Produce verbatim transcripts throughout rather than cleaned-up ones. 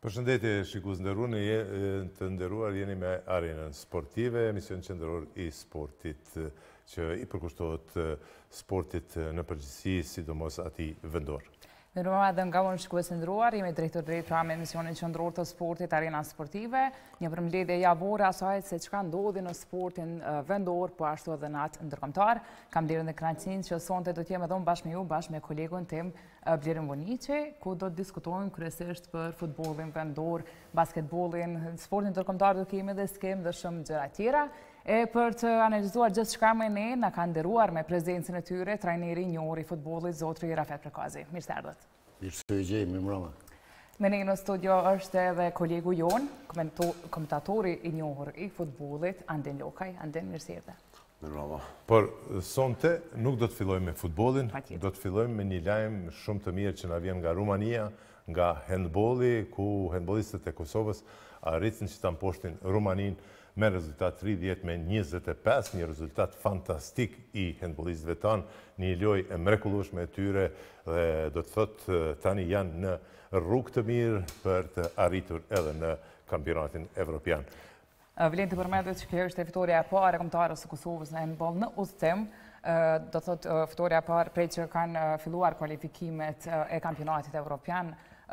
Përshëndetje shikues nderuar, të nderuar jeni me Arenën Sportive, emision qendror i sportit që i përkushtohet sportit në përgjithësi, sidomos atij vendor. Ndërruar edhe nga unë shikues të nderuar, jemi drejtor drejt pra me emisionin qendror të sportit Arena Sportive, një përmbledhje javore asaj se çka ndodhi në sportin vendor, po ashtu edhe në atë ndërkombëtar. Kam vlerën dhe kënaqësinë që sonte do të jem edhe unë bashkë me ju, bashkë me kolegun tim Blerin Voniqi, ku do të diskutojmë kryesisht për futbollin vendor, basketbollin, sportin ndërkombëtar do kemi dhe skem dhe shumë gjëra tjera. E për të analizuar gjithë shka me ne, na ka nderuar me prezencën e tyre, trajneri i njohur i futbollit, zotri Rafet Prekazi. Mirë se erdhët. Mirë se u gjej, mirë mbrëma. Me ne në studio është edhe kolegu jon, komentatori i njohur i futbollit, Andin Lokaj. Andin, mirë se erdhe. Mirë mbrëma. Por sonte nuk do të fillojmë me futbollin, do të fillojmë me një lajm shumë të mirë që na vjen nga Rumania, nga handbolli, ku handbollistët e Kosovës arritën që ta mposhtin Rumaninë me rezultat tridhjetë me njëzet e pesë, një rezultat fantastik i handbollistëve tanë, një lojë e mrekullueshme e tyre dhe do të thotë tani janë në rrugë të mirë për të arritur edhe në kampionatin evropian. Vlen të përmendet që kjo është fitoria e parë e kombëtarës së Kosovës në handboll në udhëtim, do thotë fitoria e parë prej që kanë filluar kualifikimet e kampionatit evropian,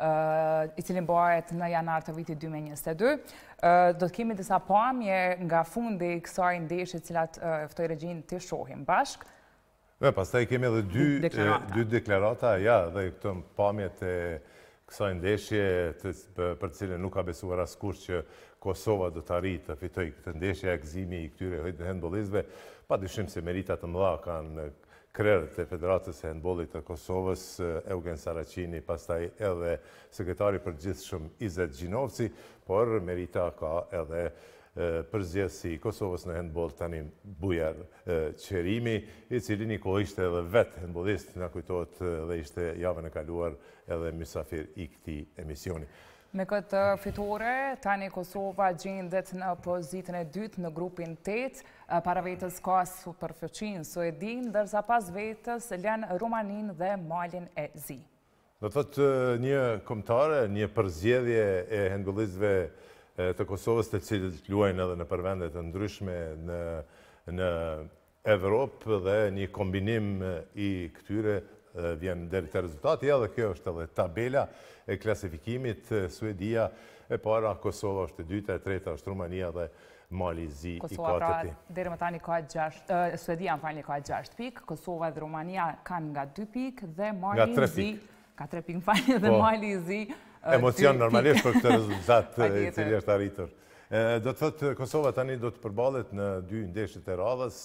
i cilin bëhet në janar të vitit dy mijë e njëzet e dy. Do të kemi disa pamje nga fundi i kësaj ndeshje, të cilat ftoj regjin të shohim bashk. Pastaj kemi edhe dy dy deklarata, ja, dhe këto pamjet e kësaj ndeshje për të cilën nuk ka besuar askush që Kosova do të arrijë të fitojë këtë ndeshje, e gëzimi i këtyre handbollistëve, padyshim se merita të mëdha kanë krerët e Federatës së handbollit të Kosovës, Eugen Saracini, pastaj edhe sekretari i përgjithshëm Izet Gjinovci, por merita ka edhe përzgjedhësi i Kosovës në handboll tani Bujar Qerimi, i cili një kohë ishte edhe vetë handbollist, na kujtohet dhe ishte javën e kaluar edhe mysafir i këtij emisioni. Me këtë fitore, tani Kosova gjendet në pozitën e dytë në grupin tetë, para vetës ka Superfuqin Suedin, ndërsa pas vetës lën Rumaninë dhe Malin e Zi. Do të thotë një kombëtare, një përzgjedhje e handbollistëve të Kosovës, të cilët luajnë edhe në përvende të ndryshme në në Evropë dhe një kombinim i këtyre vjen deri te rezultati, edhe kjo është edhe tabela e klasifikimit. Suedia e para, Kosova është e dyta, e treta është Rumania dhe Mali Zi i katërti. Kosova pra deri më tani ka gjashtë, Suedia më falni ka gjashtë pikë, Kosova dhe Rumania kanë nga dy pikë dhe Mali Zi ka tre pikë, më falni, dhe Mali Zi emocion normalisht për këtë rezultat i cili është arritur. Do të thotë Kosova tani do të përballet në dy ndeshjet e radhës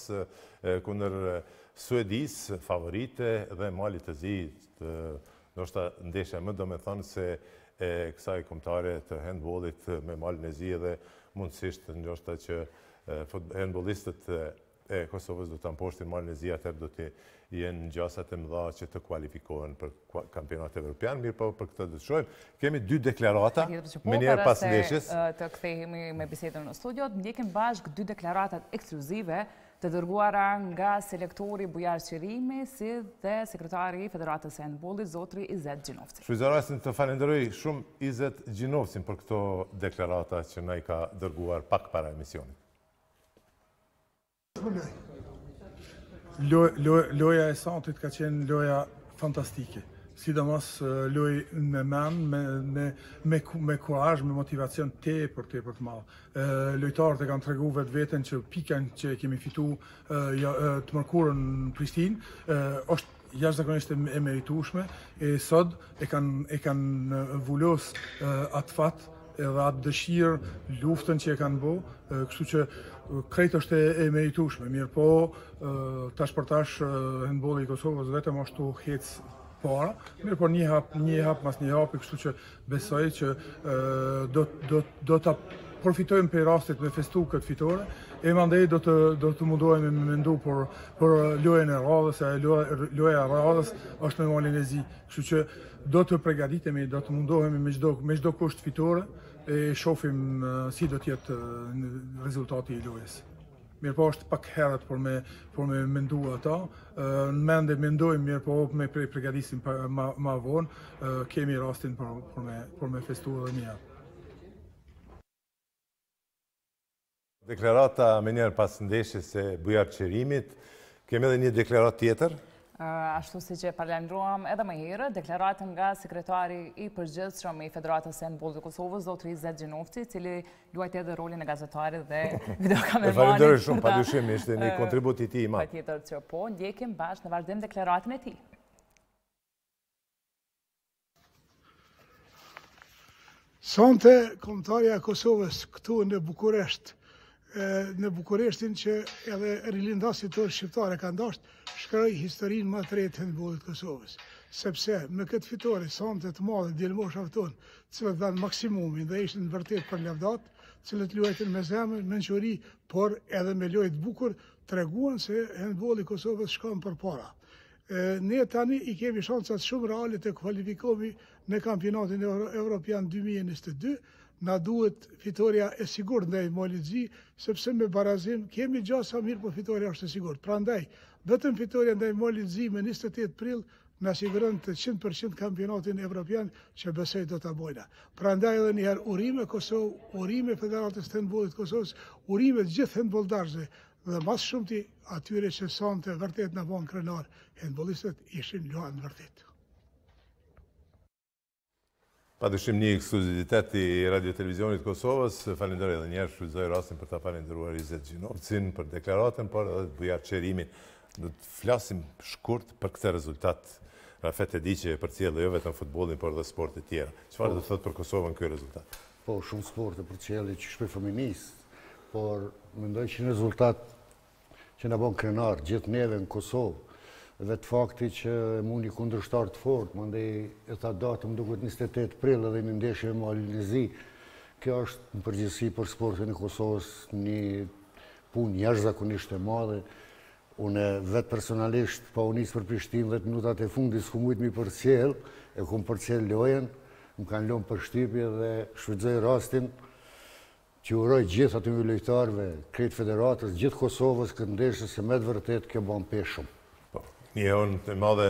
kundër Suedis, favorite, dhe Malit të Zi, ndoshta ndeshja më domethënë se e kësaj kombëtare të handbollit me Malin e Zi, dhe mundësisht ndoshta që handbollistët e Kosovës do të mposhtin Malin e Zi, atëherë do të jenë ngjasat e mëdha që të kualifikohen për kampionatin evropian. Mirë, po për këtë do të shohim. Kemi dy deklarata me njëherë pas ndeshjes. Të kthehemi me bisedën në studio, ndjekim bashkë dy deklaratat ekskluzive të dërguara nga selektori Bujar Qerimi, si dhe sekretari i Federatës së handbollit, zotri Izet Gjinovci. Shfrytëzorasin të falenderoj shumë Izet Gjinovcin për këto deklarata që na i ka dërguar pak para emisionit. Loja e sontit ka qenë loja fantastike. Sidomos loj me men, me kurazh, me motivacion tepër tepër të madh. Lojtarët e kanë tregu vetë veten që pikën që kemi fitu të mërkurën në Prishtinë është jashtëzakonisht e meritueshme, e sot e kanë e kanë vulos atë fat edhe atë dëshirë, luftën që e kanë bë, kështu që krejt është e meritueshme. Mirë po, tash për tash handbolli i Kosovës vetëm ashtu hec para, mirë por një hap, një hap mas një hapi, kështu që besoj që do, do, do të përfitojmë për rastit me festu këtë fitore, e mandej do të, do të mundohemi me mendu për, për lojën e radhës, e loja e radhës është me Malin e Zi, kështu që do të pregaditemi, do të mundohemi me çdo, me çdo kusht fitore, e shohim si do të jetë rezultati i lojës. Mirë po është pak herët për me, për me mendu ata, në mende mendojmë, mirë po me prej pregadisim ma, ma vonë, kemi rastin për, për, me, për me festu edhe një. Deklarata me njerë pas ndeshjes së bujar qerimit, kemi edhe një deklarat tjetër? Ashtu si që paralajmëruam edhe më herët, deklaratën nga sekretari i përgjithshëm i Federatës së Handbollit të Kosovës, zotri Izzet Xhinovci, i cili luajti edhe rolin e gazetarit dhe videokamermanit. Falenderoj shumë, padyshim ishte një kontribut i tij i madh. Patjetër që po, ndjekim bashkë në vazhdim deklaratën e tij. Sonte kombëtarja e Kosovës këtu në Bukuresht, në Bukureshtin që edhe rilindasit tërë shqiptare kanë dashtë, shkëroj historinë më të rejtë të handbollit Kosovës. Sepse me këtë fitore, sonte të madhe, djelmosh afton, cilët dhanë maksimumin dhe ishtë në vërtet për lavdat, cilët luajtën me zemër, me nqori, por edhe me lojt bukur, të reguan se handbolli Kosovës shkon për para. Ne tani i kemi shansat shumë reale të kualifikomi në kampionatin Evropian dy mijë e njëzet e dy, na duhet fitoria e sigurt ndaj Molitzi, sepse me barazim kemi gjasa mirë, po fitoria është e sigurt. Prandaj, vetëm fitoria ndaj Molitzi me njëzet e tetë prill na siguron të njëzet përqind kampionatin evropian që besoj do ta bojna. Prandaj edhe një herë urime Kosovë, urime Federatës të Handbollit Kosovës, urime të gjithë handbolldarëve dhe mas shumti atyre që sonte vërtet na bën krenar, handbollistët ishin luan vërtet. Padyshim një ekskluzivitet i Radio-Televizionit Kosovës, falenderoj edhe njerë, shfrytëzoj rastin për ta falenderuar Izzet Xhinovcin për deklaratën, por edhe bujar qerimin. Do të flasim shkurt për këtë rezultat. Rafet e di që e përcjellë jo vetëm futbollin, por edhe sportet tjera. Çfarë do të thotë për Kosovën ky rezultat? Po, shumë sporte përcjellë që shpej feminisë, por mendoj që një rezultat që na bën krenar gjithë neve në Kosovë, dhe të fakti që mundi kundërshtar të fort, mandej e tha datëm duket njëzet e tetë prill edhe në ndeshje me Alinizi, kjo është në përgjithësi për sportin e Kosovës një punë jashtëzakonisht e madhe. Unë vetë personalisht pa u nisë për Prishtinë dhjetë minutat e fundit s'ku mujt mi përcjell, e kum përcjell lojën, më kanë lënë përshtypje dhe shfrytëzoj rastin që uroj gjithë atyre lojtarëve, krejt federatës, gjithë Kosovës këtë ndeshje se me të vërtet kjo bën peshë shumë. Një heon të madhe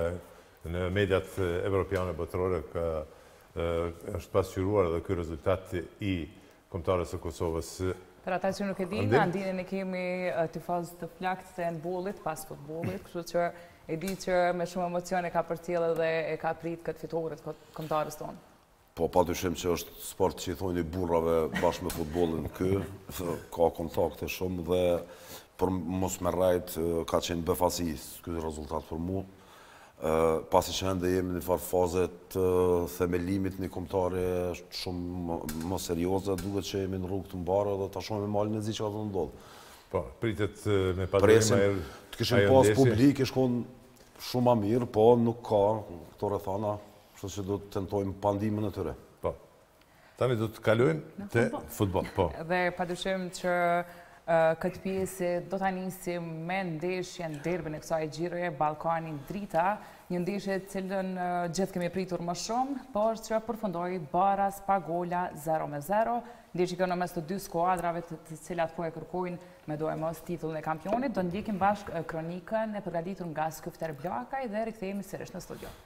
në mediat evropiane botërore ka është pasqyruar edhe ky rezultat i kombëtarës së Kosovës. Për ata që nuk e dinë, Andinin e kemi tifozë të flaktë të handbollit pas futbollit, kështu që e di që me shumë emocion e ka përcjellë dhe e ka prit këtë fitore të kombëtarës tonë. Po, padyshim që është sport që i thoni burrave bashkë me futbollin ky, ka kontakte shumë dhe për mos me rajt ka qenë befasis këtë rezultat për mu. Pasi që ende jemi në farë fazet të themelimit një kombëtare shumë më serioze, duhet që jemi në rrugë të mbarë dhe ta shumë me malin e zi që ka të ndodhë. Po, pritet me padrima e të këshim pas publik, e shkon shumë a mirë, po nuk ka këto rethana, kështu që do të tentojmë pandimën e tyre. Po, tani do të kalojmë të futboll. Po. Dhe padyshim që këtë pjesë do të nisim me ndeshjen derbin e kësaj gjiroje Ballkanin Drita, një ndeshje cilën gjithë kemi pritur më shumë, por që përfundoi Baras Pagola zero me zero, ndeshje kjo në mes të dy skuadrave të cilat po e kërkojnë me do e mos titullin e kampionit. Do ndjekim bashkë kronikën e përgatitur nga Skëfter Blakaj dhe rikthehemi sërish në studio.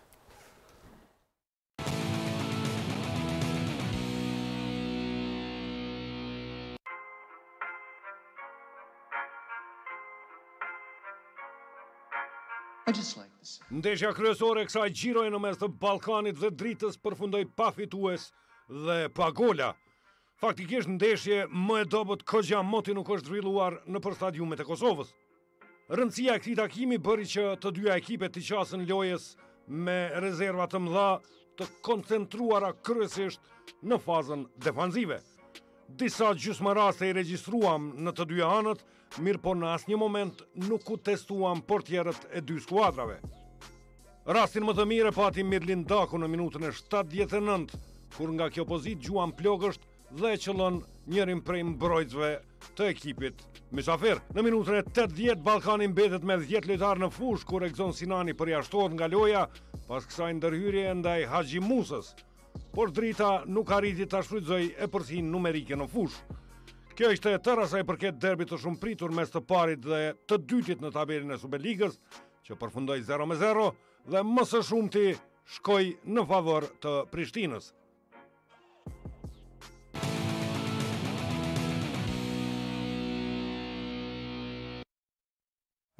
Ndeshja kryesore e kësaj gjiroje në mes të Ballkanit dhe Dritës përfundoi pa fitues dhe pa gola. Faktikisht ndeshje më e dobët Kogja Moti nuk është zhvilluar nëpër stadiumet e Kosovës. Rëndësia e këtij takimi bëri që të dyja ekipet të qasën lojës me rezerva të mëdha të koncentruara kryesisht në fazën defanzive. Disa gjysmëraste i regjistruam në të dyja anët, mirë po në asnjë moment nuk u testuam portierët e dy skuadrave. Rastin më të mirë pati Mirlin Daku në minutën e shtatëdhjetë e nëntë, kur nga kjo pozit Gjuan Plogësht dhe qëllon njërin prej mbrojtësve të ekipit mysafir. Në minutën e tetëdhjetë Ballkani mbetet me dhjetë lojtarë në fushë kur Egzon Sinani përjashtohet nga loja pas kësaj ndërhyrje ndaj Haxhi Musës, por Drita nuk arriti ta shfrytëzoj e përsin numerike në fushë. Kjo ishte tërë asaj përket derbit të shumë pritur mes të parit dhe të dytit në tabelin e Superligës, që përfundoi zero me zero dhe më së shumti shkoi në favor të Prishtinës.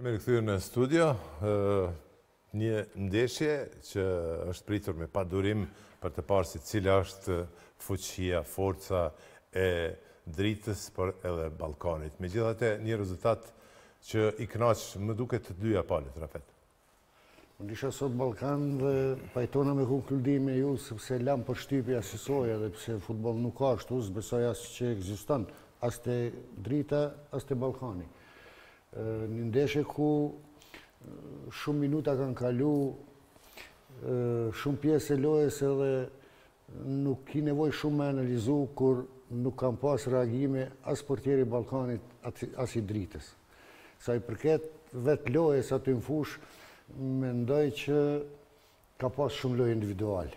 Kemi rikthyer në studio një ndeshje që është pritur me padurim për të parë se cila është fuqia, forca e Dritës, por edhe Ballkanit. Megjithatë, një rezultat që i kënaq më duket të dyja palët, Rafet. Unë isha sot Ballkan dhe pajtona me konkludime ju, sepse lam për shtypje asisoja dhe pse futbol nuk ka ashtu, besoj as që ekziston, as te Drita, as te Ballkani. Një ndeshje ku shumë minuta kanë kalu, shumë pjesë e lojës edhe nuk ki nevoj shumë me analizu kur nuk kam pas reagime as portieri Ballkanit, as i Dritës. Sa i përket vetë lojës aty në fush, mendoj që ka pas shumë lojë individual.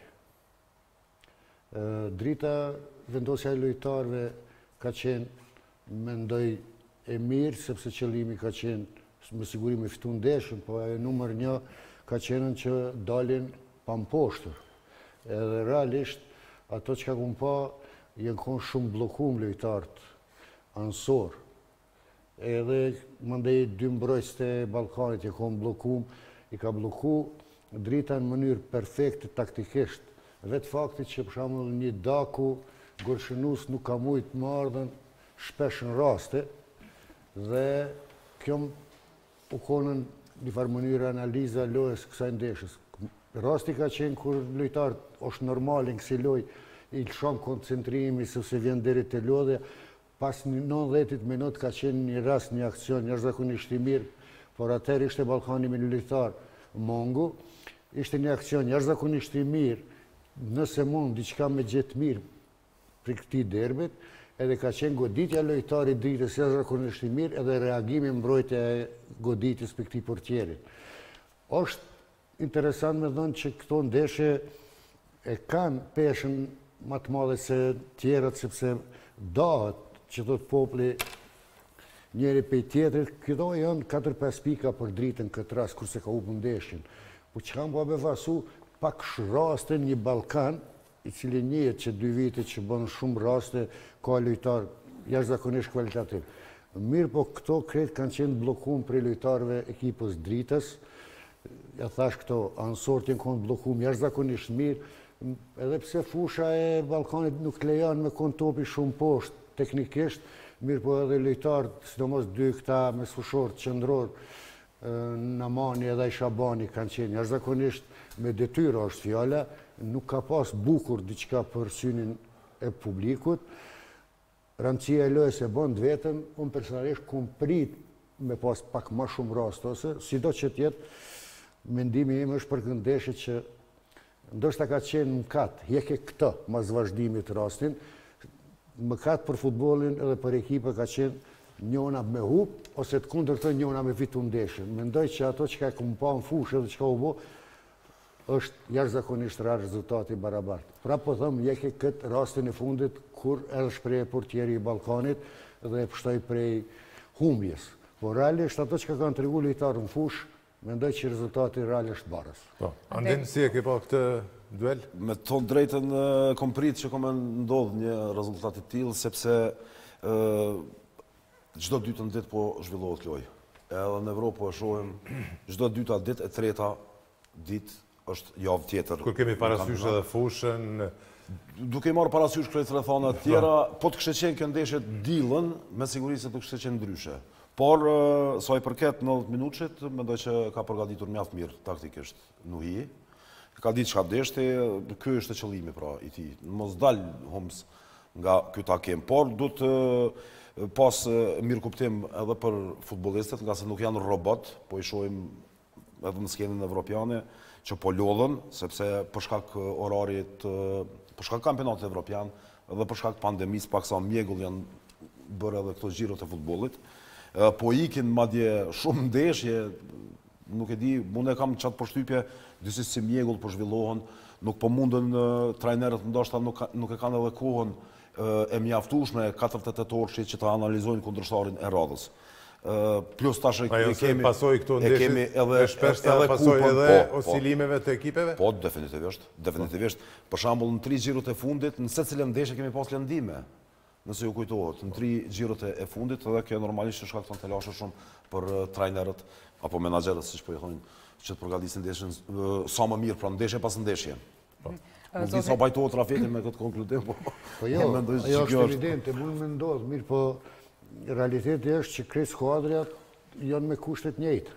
Drita, vendosja e lojtarëve ka qenë, mendoj, e mirë, sepse qëllimi ka qenë me siguri me fitu ndeshën, po e numër një ka qenën që dalin pamposhtër. Edhe realisht, ato që ka kumë pa, jenë konë shumë blokum lojtarët ansor. Edhe mëndej dy mbrojtës të Ballkanit jenë konë blokum, i ka bloku Drita në mënyrë perfekte taktikisht. Vetë fakti që për shembull një Daku Gorshënus nuk ka mujtë më ardhen shpesh në raste, dhe kjo u konën një farë mënyrë analiza lojës kësaj ndeshës. Rasti ka qenë kur lojtarët është normalin kësi loj, i lëshon koncentrimi sepse vjen deri te lodhja, pas nëntëdhjetë minutë ka qenë një rast, një aksion, jashtëzakonisht i mirë, por atëherë ishte Ballkani me një lojtar Mongu, ishte një aksion jashtëzakonisht i mirë, nëse mund diçka me gjetë mirë për këtij derbit, edhe ka qenë goditja lojtarit Dritës jashtëzakonisht i mirë, edhe reagimi mbrojtja e goditjes për këtij portierit. Është interesant me dhënë që këto ndeshje e kanë peshën më të madhe se tjerat, sepse dahet që do të popli njeri pej tjetër, këto janë katër pesë pika për Dritën këtë rast, kurse ka humbur ndeshjen. Po që kam po befasu pak raste një Ballkan, i cili njihet që dy vite që bën shumë raste, ka lojtar jashtëzakonisht kvalitativ. Mirë, po këto kretë kanë qenë bllokuar prej lojtarëve ekipës Dritës. Ja thash këto, ansorët janë konë bllokuar jashtëzakonisht mirë, edhe pse fusha e Ballkanit nuk lejon me kon topi shumë poshtë teknikisht, mirë po edhe lojtarët, sidomos dy këta me fushorët qendror, Namani edhe Shabani kanë qenë jashtëzakonisht me detyrë është fjala, nuk ka pas bukur diçka për synin e publikut. Rëndësia e lojës e bën vetëm, unë personalisht kum prit me pas pak më shumë rast, ose sido që tjetë, mendimi im është për këtë ndeshje që ndoshta ka qenë mëkat, jeke këtë mas vazhdimit rastin, mëkat për futbolin edhe për ekipa ka qenë njona me hup, ose të kundër të njona me fitu ndeshjen. Mendoj që ato që ka kumë pa në fushë edhe që ka u bo, është jashtëzakonisht rar rezultati barabartë. Pra po thëmë, jeke këtë rastin e fundit, kur edhe shpreje portieri i Ballkanit dhe e pështoj prej humbjes. Por realisht ato që ka kanë tregu lojtarë në fushë, mendoj që rezultati real është barës. Andin, si e ke pa këtë duel? Me të thonë drejtën, kom prit që kom e ndodhë një rezultat i tillë, sepse çdo dytën ditë po zhvillohet lojë. Edhe në Evropë po e shohim, çdo dyta ditë, e treta ditë është javë tjetër. Kur kemi parasysh edhe fushën, duke i marrë parasysh krejtë rrethana të tjera, po të kishte qenë kjo ndeshje dillën, me siguri se do kishte qenë ndryshe. Por, sa i përket nëntëdhjetë minutëshit, mendoj që ka përgatitur mjaft mirë taktikisht Nuhi. Ka ditë çka deshte, ky është qëllimi pra i tij. Mos dal Homs nga ky takim, por do të pas mirë kuptim edhe për futbollistët, nga se nuk janë robot, po i shohim edhe në skenën evropiane që po lodhen, sepse për shkak orarit, për shkak kampionatit evropian dhe për shkak pandemisë, paksa mjegull janë bërë edhe këto xhirot e futbollit. Po ikin madje shumë ndeshje, nuk e di, mund e kam qatë përshtypje, dysi si mjegull po zhvillohen, nuk po mundën trajnerët ndoshta nuk e kanë edhe kohën e mjaftueshme katërt e tetë orë që të analizojnë kundërshtarin e radhës. Plus tash e kemi pasoj këto ndeshje edhe shpesh edhe pasoj edhe oscilimeve të ekipeve? Po, definitivisht, definitivisht. Për shembull në tri xhirot e fundit, në secilën ndeshje kemi pas lëndime. Nëse ju kujtohet, në tri xhirot e fundit, edhe kjo normalisht është shkakton të lashë shumë për trajnerët, apo menaxherët, siç po i thonë, që të përgatisin ndeshjen sa më mirë, pra ndeshje pas ndeshje. Nuk di sa bajtohet Rafeti me këtë konkludim, po... Po jo, ajo është evidente, mund me ndodhë, mirë, po realiteti është që krejt skuadrat janë me kushtet njëjtë.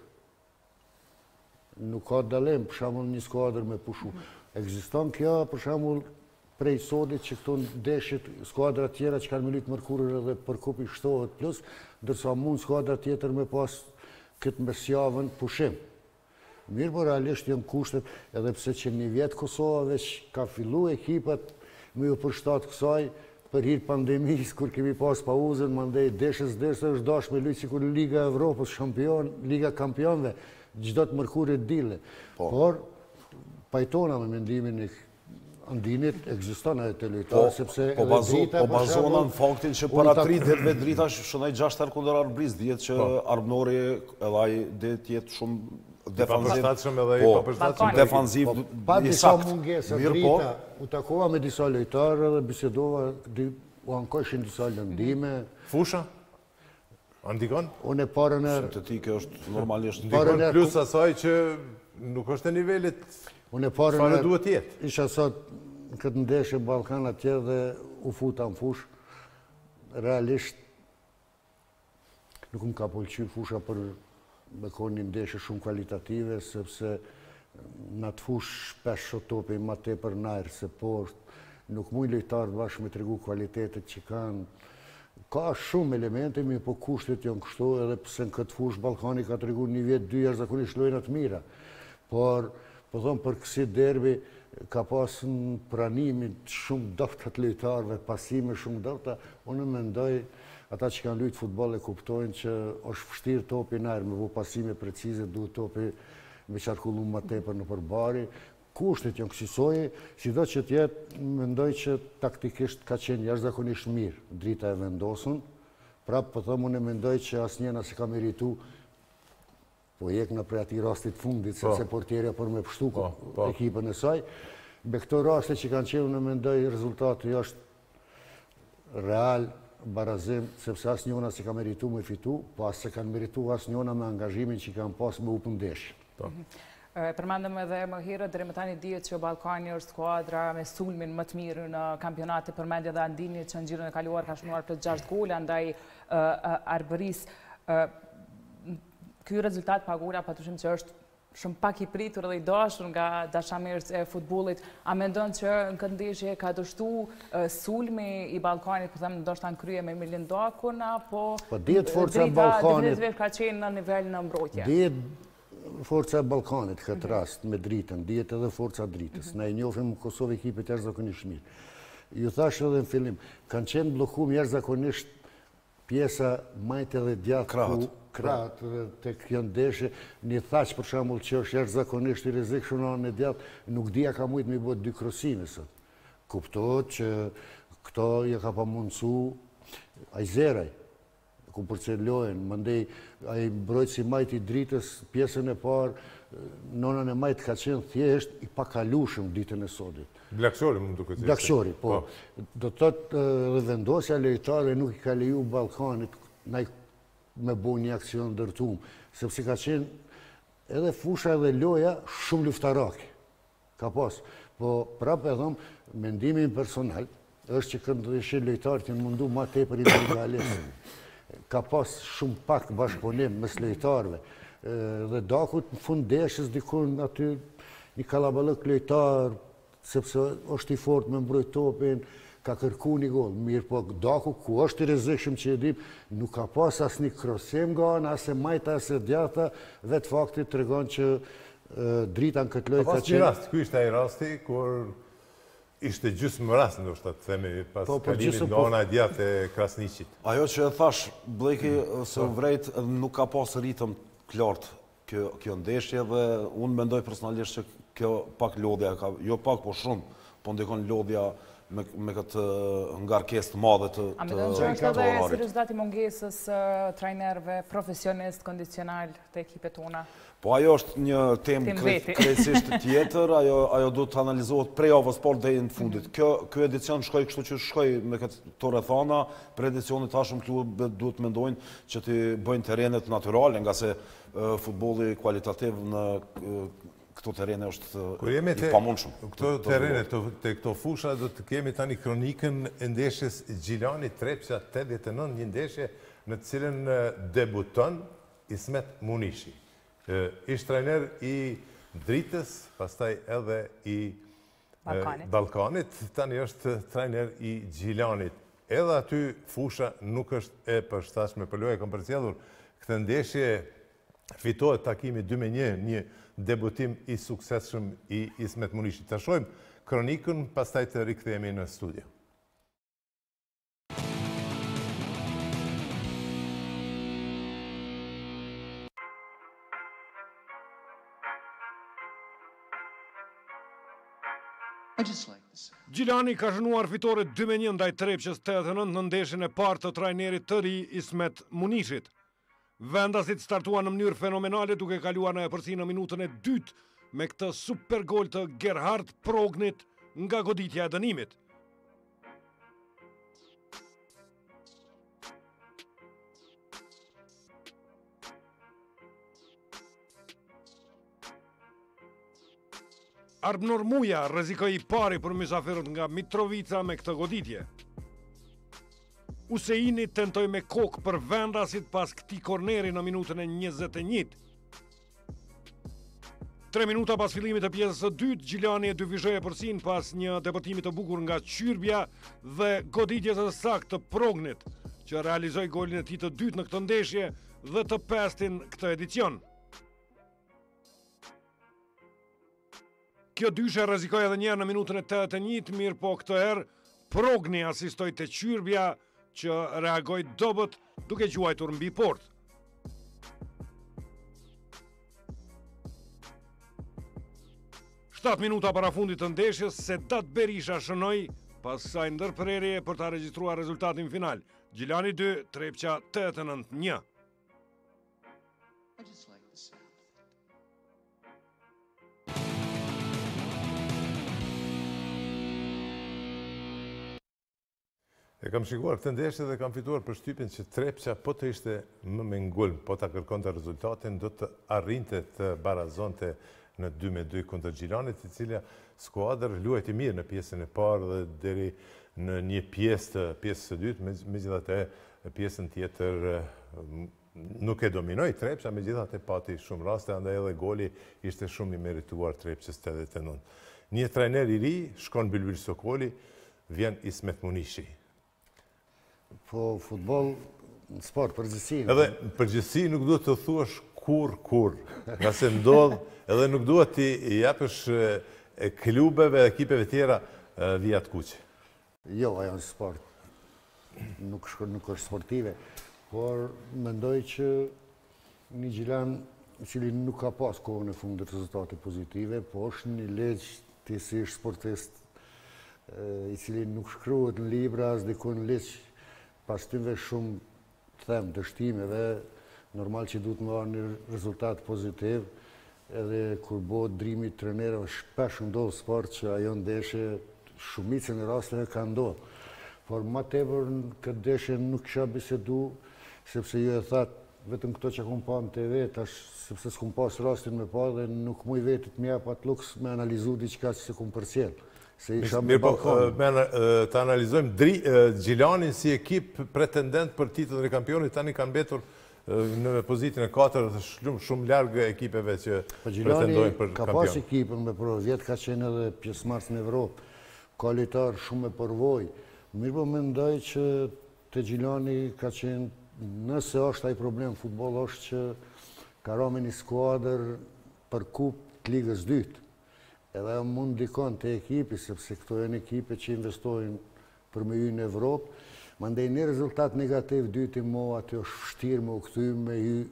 Nuk ka dallim, për shembull një skuadër me pushu. Ekziston kjo, për shembull, prej sodit që këto ndeshjet skuadra tjera që kanë me luajtur mërkurën edhe për kupi shtohet plus, ndërsa mund skuadra tjetër me pas këtë mesjavën pushim. Mirë, por realisht janë kushtet, edhe pse që një vjetë Kosova veç ka fillu ekipat me ju përshtat kësaj për hir pandemisë, kur kemi pas pauzën, mandej deshës deshës është dash me luajtë sikur Liga e Evropës, shampion, Liga Kampionëve, çdo të mërkurit dile. Por pajtona me mendimin e Andinit ekziston edhe te lojtarë, sepse po bazona në faktin që para tri ditëve drita shënoi gjashtë herë kundër Arbëris, dihet që Arbnori edhe ai det jetë shumë defanziv, defanziv pa disa mungesa drita, u takova me disa lojtarë dhe bisedova, u ankoshin disa lëndime. Fusha? Andikon? Unë e parën e... Sintetike është normalisht... Ndikon plus asaj që nuk është e nivelit Unë e parën çfarë duhet jetë. Isha sot në këtë ndeshje Ballkan atje dhe u futa në fush. Realisht nuk më ka pëlqyer fusha për me konë një ndeshje shumë kvalitative, sepse në atë fush shpesh shot topi ma tepër najrë se poshtë, nuk mujnë lojtarët bashkë me tregu kualitetet që kanë. Ka shumë elemente, mi po kushtet janë kështu, edhe pse në këtë fush Ballkani ka tregu një vjetë dy jashtëzakonisht lojna të mira. Por po thonë për kësi derbi ka pasë në pranimit shumë doftat lojtarëve, pasime shumë dofta, unë mendoj ata që kanë lujtë futbol e kuptojnë që është vështirë topi najrë, me bu pasime precize, duhet topi me qarkullu ma tepër në përbari. Kushtet janë kësisoje, si do që tjetë, mendoj që taktikisht ka qenë jashtëzakonisht mirë, drita e vendosën, prapë po thëmë unë mendoj që asë njena se ka meritu po jek në prej ati rastit fundit, sepse portierja për me pështu ekipën e saj. Be këto rastit që kanë qenë, në mendoj rezultati është real, barazim, sepse asë njona si ka meritu me fitu, po asë se kanë meritu asë njona me angazhimin që kanë pas me upën desh. Përmendëm edhe më herët, deri më tani dihet që Ballkani është skuadra me sulmin më të mirë në kampionate, përmendje dhe Andini që në gjirën e kaluar ka shënuar për gjashtë gola ndaj Arbëris. Ky rezultat paguara patyshim që është shumë pak i pritur dhe i dashur nga dashamirët e futbollit. A mendon që në këtë ndeshje ka dështu sulmi i Ballkanit, po them ndoshta në krye me Milindakun apo po dihet forca e Ballkanit drejt ka qenë në nivel në mbrojtje? Dihet forca e Ballkanit këtë rast me dritën, dihet edhe forca e dritës. Ne e njohim Kosovë ekipet jashtëzakonisht mirë. Ju thash edhe në fillim, kanë qenë bllokuar jashtëzakonisht pjesa majtë edhe djathtë kratë dhe të kjo ndeshje, një thaqë për shambull që është jashtëzakonisht i rrezikshëm në anën e djathtë, nuk dija ka mujtë me bërë dy krosime sot. Kuptohet që këto je ka pa mundësu Ajzeraj, ku përcelojnë, mëndej ai mbrojtësi majtë i dritës, pjesën e parë, nonën e majtë ka qenë thjesht i pakalushëm ditën e sotit. Blakëshori mund të këtë zeshte. Blakëshori, po. Do të tëtë dhe vendosja lojtarëve nuk i ka leju Ballkanit me bo një aksion dërtum, sepse ka qenë edhe fusha edhe loja shumë luftaraki. Ka pas. Po prapë e thëmë, mendimin personal, është që këndë ishin lojtarët janë mundu ma tepër individualisëm. Ka pas shumë pak bashkëpunim mes lojtarëve. Dhe dakut në fund deshës dikun aty një kalabalëk lojtar, sepse është i fort me mbrojt topin, ka kërku një gol. Mirë po daku, ku është i rrezikshëm që e dim, nuk ka pas as një krosim nga anë, as e majta, as e djatha, vetë fakti të regon që drita në këtë lojë ka qenë... Pas një rast, ku ishte ai rasti, kur ishte gjysmë rast, ndoshta të themi, pas kalimit nga ana e djathtë e Krasniqit. Ajo që e thash, Bleki, se u vrejt, nuk ka pas ritëm klartë kjo ndeshje dhe unë mendoj personalisht që kjo pak lodhja, jo pak po shumë, po ndikon lodhja me këtë ngarkesë të madhe të A me dënë që është edhe si rezultati mungesës trajnerëve profesionist, kondicional të ekipet tona? Po ajo është një temë krejtësisht tjetër, ajo do të analizohet prej javës parë deri në fundit. Ky edicion shkoi kështu që shkoi me këto rrethana, për edicionin tashëm klubet duhet mendojnë që të bëjnë terrenet natyrale, nga se futbolli kualitativ në këto terrene është i pamundshëm. Këto terrene të këto fusha do të kemi tani kronikën e ndeshjes Gjilani Trepça tetëdhjetë e nëntë, një ndeshje në të cilën debuton Ismet Munishi. Ishtë trajner i Dritës, pastaj edhe i Ballkanit, tani është trajner i Gjilanit. Edhe aty fusha nuk është e përshtatshme për lojë, kam përcjellur këtë ndeshje, fitohet takimi dy me një, një debutim i suksesshëm i Ismet Munishit. Ta shohim kronikën, pastaj të rikthehemi në studio. Gjilani ka shënuar fitore dy me një ndaj Trepçës tetëdhjetë e nëntë në ndeshjen e parë të trajnerit të ri Ismet Munishit. Vendasit startuan në mënyrë fenomenale duke kaluar në epërsi në minutën e dytë me këtë super gol të Gerhard Prognit nga goditja e dënimit. Arbnor Muja rrezikoi i pari për mysafirët nga Mitrovica me këtë goditje. Useini tentoi me kokë për vendasit pas këtij korneri në minutën e njëzet e njëtë. Tre minuta pas fillimit të pjesës së dytë, Gjilani e dyfishoi epërsin pas një depërtimi të bukur nga Qyrbja dhe goditjes së saktë të Prognit, që realizoi golin e tij të dytë në këtë ndeshje dhe të pestin këtë edicion. Kjo dyshe rrezikoi edhe një herë në minutën e tetëdhjetë e njëtë, mirë po këtë herë Progni asistoi te Qyrbja, që reagoi dobët duke quajtur mbi port. shtatë minuta para fundit të ndeshjes, Sedat Berisha shënoi pas kësaj ndërprerje për ta regjistruar rezultatin final. Gjilani dy, Trepça tetëdhjetë e nëntë një. E kam shikuar këtë ndeshje dhe kam fituar përshtypjen që Trepça po të ishte më me ngulm, po ta kërkonte rezultatin, do të arrinte të barazonte në dy me dy kundër Gjilanit, i cila skuadër luajti mirë në pjesën e parë dhe deri në një pjesë të pjesës së dytë, megjithatë pjesën tjetër nuk e dominoi Trepça, megjithatë pati shumë raste, andaj edhe goli ishte shumë i merituar Trepçës tetëdhjetë e nëntë. Një trajner i ri, shkon Bylbyl Sokoli, vjen Ismet Munishi. Po futboll, në sport, përgjithësi. Edhe përgjithësi nuk duhet të thuash kur, kur. Nga se ndodh, edhe nuk duhet të japësh klubeve, ekipeve tjera vijat kuqe. Jo, ajo në sport. Nuk është sportive. Por mendoj që një Gjilan i cili nuk ka pas kohën e fundit rezultate pozitive, po është një legjë të si është sportist i cili nuk shkruhet në libra, as dikon legjë pas tyve shumë të them dështime dhe normal që duhet më marrë një rezultat pozitiv, edhe kur bëhet drimi të trenerëve shpesh ndodh sport që ajo ndeshje shumicën e rasteve ka ndodhur. Por më tepër në këtë ndeshje nuk kisha bisedu, sepse ju e thatë vetëm këto që kom pa në T V, tash sepse s'kom pas rastin me pa dhe nuk muj vetit më jap atë luks me analizu diçka që se kom përcjell. Mirë po, të analizojmë Gjilanin si ekip pretendent për titullin e kampionit, tani kanë mbetur në pozitin e katër dhe shumë largë ekipeve që pretendojnë për kampion. Ka pas ekipën me për vjetë ka qenë edhe pjesëmarrës në Evropë, ka lojtar shumë me përvojë. Mirë po mendoj që te Gjilani ka qenë, nëse është ai problem futboll, është që ka rënë një skuadër për kupë të ligës dytë. Edhe mund ndikon të ekipi, sepse këto janë ekipe që investojnë për me hy në Evropë, mandej një rezultat negativ dyti mo, aty është vështirë me u kthy me hy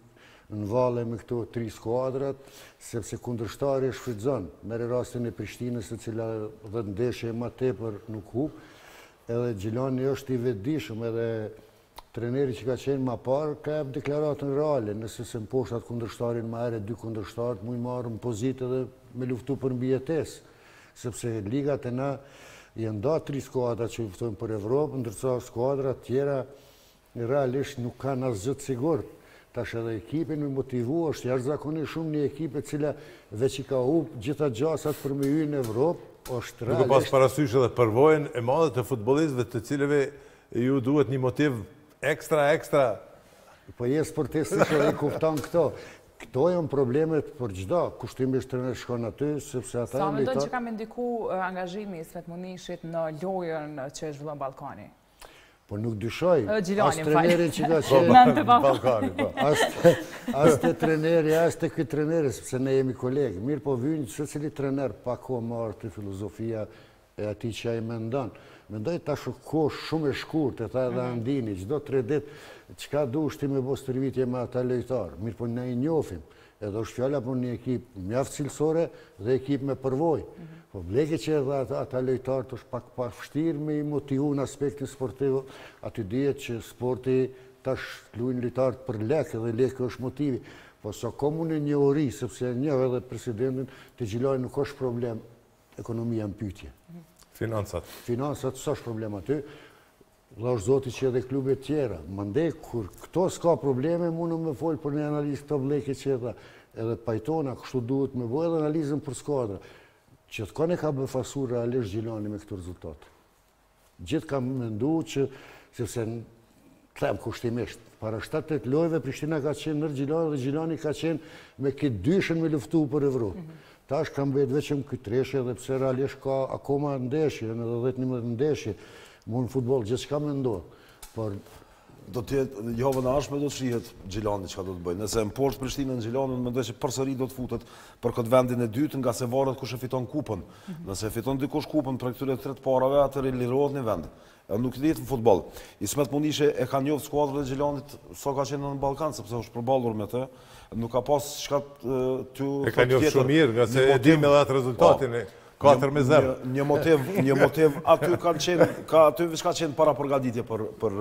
në valle me këto tri skuadrat, sepse kundërshtari shfrytëzon. Merë rastin e Prishtinës, e cila dhe ndeshje ma tepër nuk hu, edhe Gjilani është i vetëdijshëm, edhe treneri që ka qenë ma parë, ka ebë deklaratën reale, nëse se më poshtat kundërshtarin ma ere, dy kundërshtarët, mu i marë në pozitë edhe me luftu për mbijetes, sepse ligat e na janë da tri skuadrat që luftojnë për Evropë, ndërsa skuadrat tjera realisht nuk kanë asgjë të sigurt. Tash edhe ekipin me motivu është jashtëzakonisht shumë një ekipe cila veç i ka hup gjitha gjasat për me hyrë në Evropë, është realisht... Nuk e pas parasysh edhe përvojën e madhe të futbolistëve të cilëve ju duhet një motiv ekstra, ekstra... Po je sportistë që dhe i kuptan këto. Këto janë problemet për gjda, kushtimisht të në shkon aty, sepse ata... Sa mendojnë që kam indiku angazhimi i Ismet Munishit në lojën që e zhvillon Ballkani? Po nuk dyshoj, as Gjilani, trenerin që ka qenë... Ballkani, po. As të treneri, as të këtë treneri, sepse ne jemi kolegë. Mirë po vynë që cili trener pa ko marë të filozofia e ati që a i mendon. Mendoj ta shukko shumë e shkurt, e ta edhe andini, gjdo tre dit, qka du shti me bos të rivitje me ata lojtarë. Mirë po ne i njofim, edhe është fjalla për një ekip mjaftë cilësore dhe ekip me përvoj. Po bleke që edhe ata lojtarët është pak pa fështirë me i motivu në aspektin sportiv, aty dihet që sporti tash luajnë lojtarët për lekë dhe lekë është motivi. Po sa komune një ori, sepse një edhe presidentin të Gjilani nuk është problem ekonomia në pytje. Finansat. Finansat së është problem aty, dhe është zoti që edhe klubet tjera. Mandej, kur këto s'ka probleme, mundë me folë për një analizë të bleke që edhe, edhe pajtona, kështu duhet me bojë edhe analizën për skuadra. Që të kone ka befasur realisht Gjilani me këtë rezultat. Gjithë kam mendu që, sepse në them kushtimisht, para shtatet lojve, Prishtina ka qenë nër Gjilani dhe Gjilani ka qenë me këtë dyshën me luftu për Evropë. Tash kam bëjt veqëm këtë reshje dhe pse realisht ka akoma ndeshje, në dhe dhjetë njëmbëdhjetë ndeshje, mund në futbol, gjithë që ka me ndohë. Por... Do tjetë, javën e ashme do të shihet Gjilani që ka do të bëjnë. Nëse në poshtë Prishtinë në Gjilani, në mendoj që përsëri do të futet për këtë vendin e dytë nga se varet kush e fiton kupën. Nëse fiton dikush kupën për këtyre tretë parave, atër i lirohet një vend. Nuk dihet në futbol. Ismet Munishi e ka njoft skuadrën e Gjilanit sa ka qenë në Ballkan, sepse është përballur me të. Nuk ka pas çka ty e ka njoft shumë mirë, nga se e di me atë rezultatin e katër me zero. Një motiv, një motiv aty kanë qenë, ka aty veç ka qenë para përgatitje për për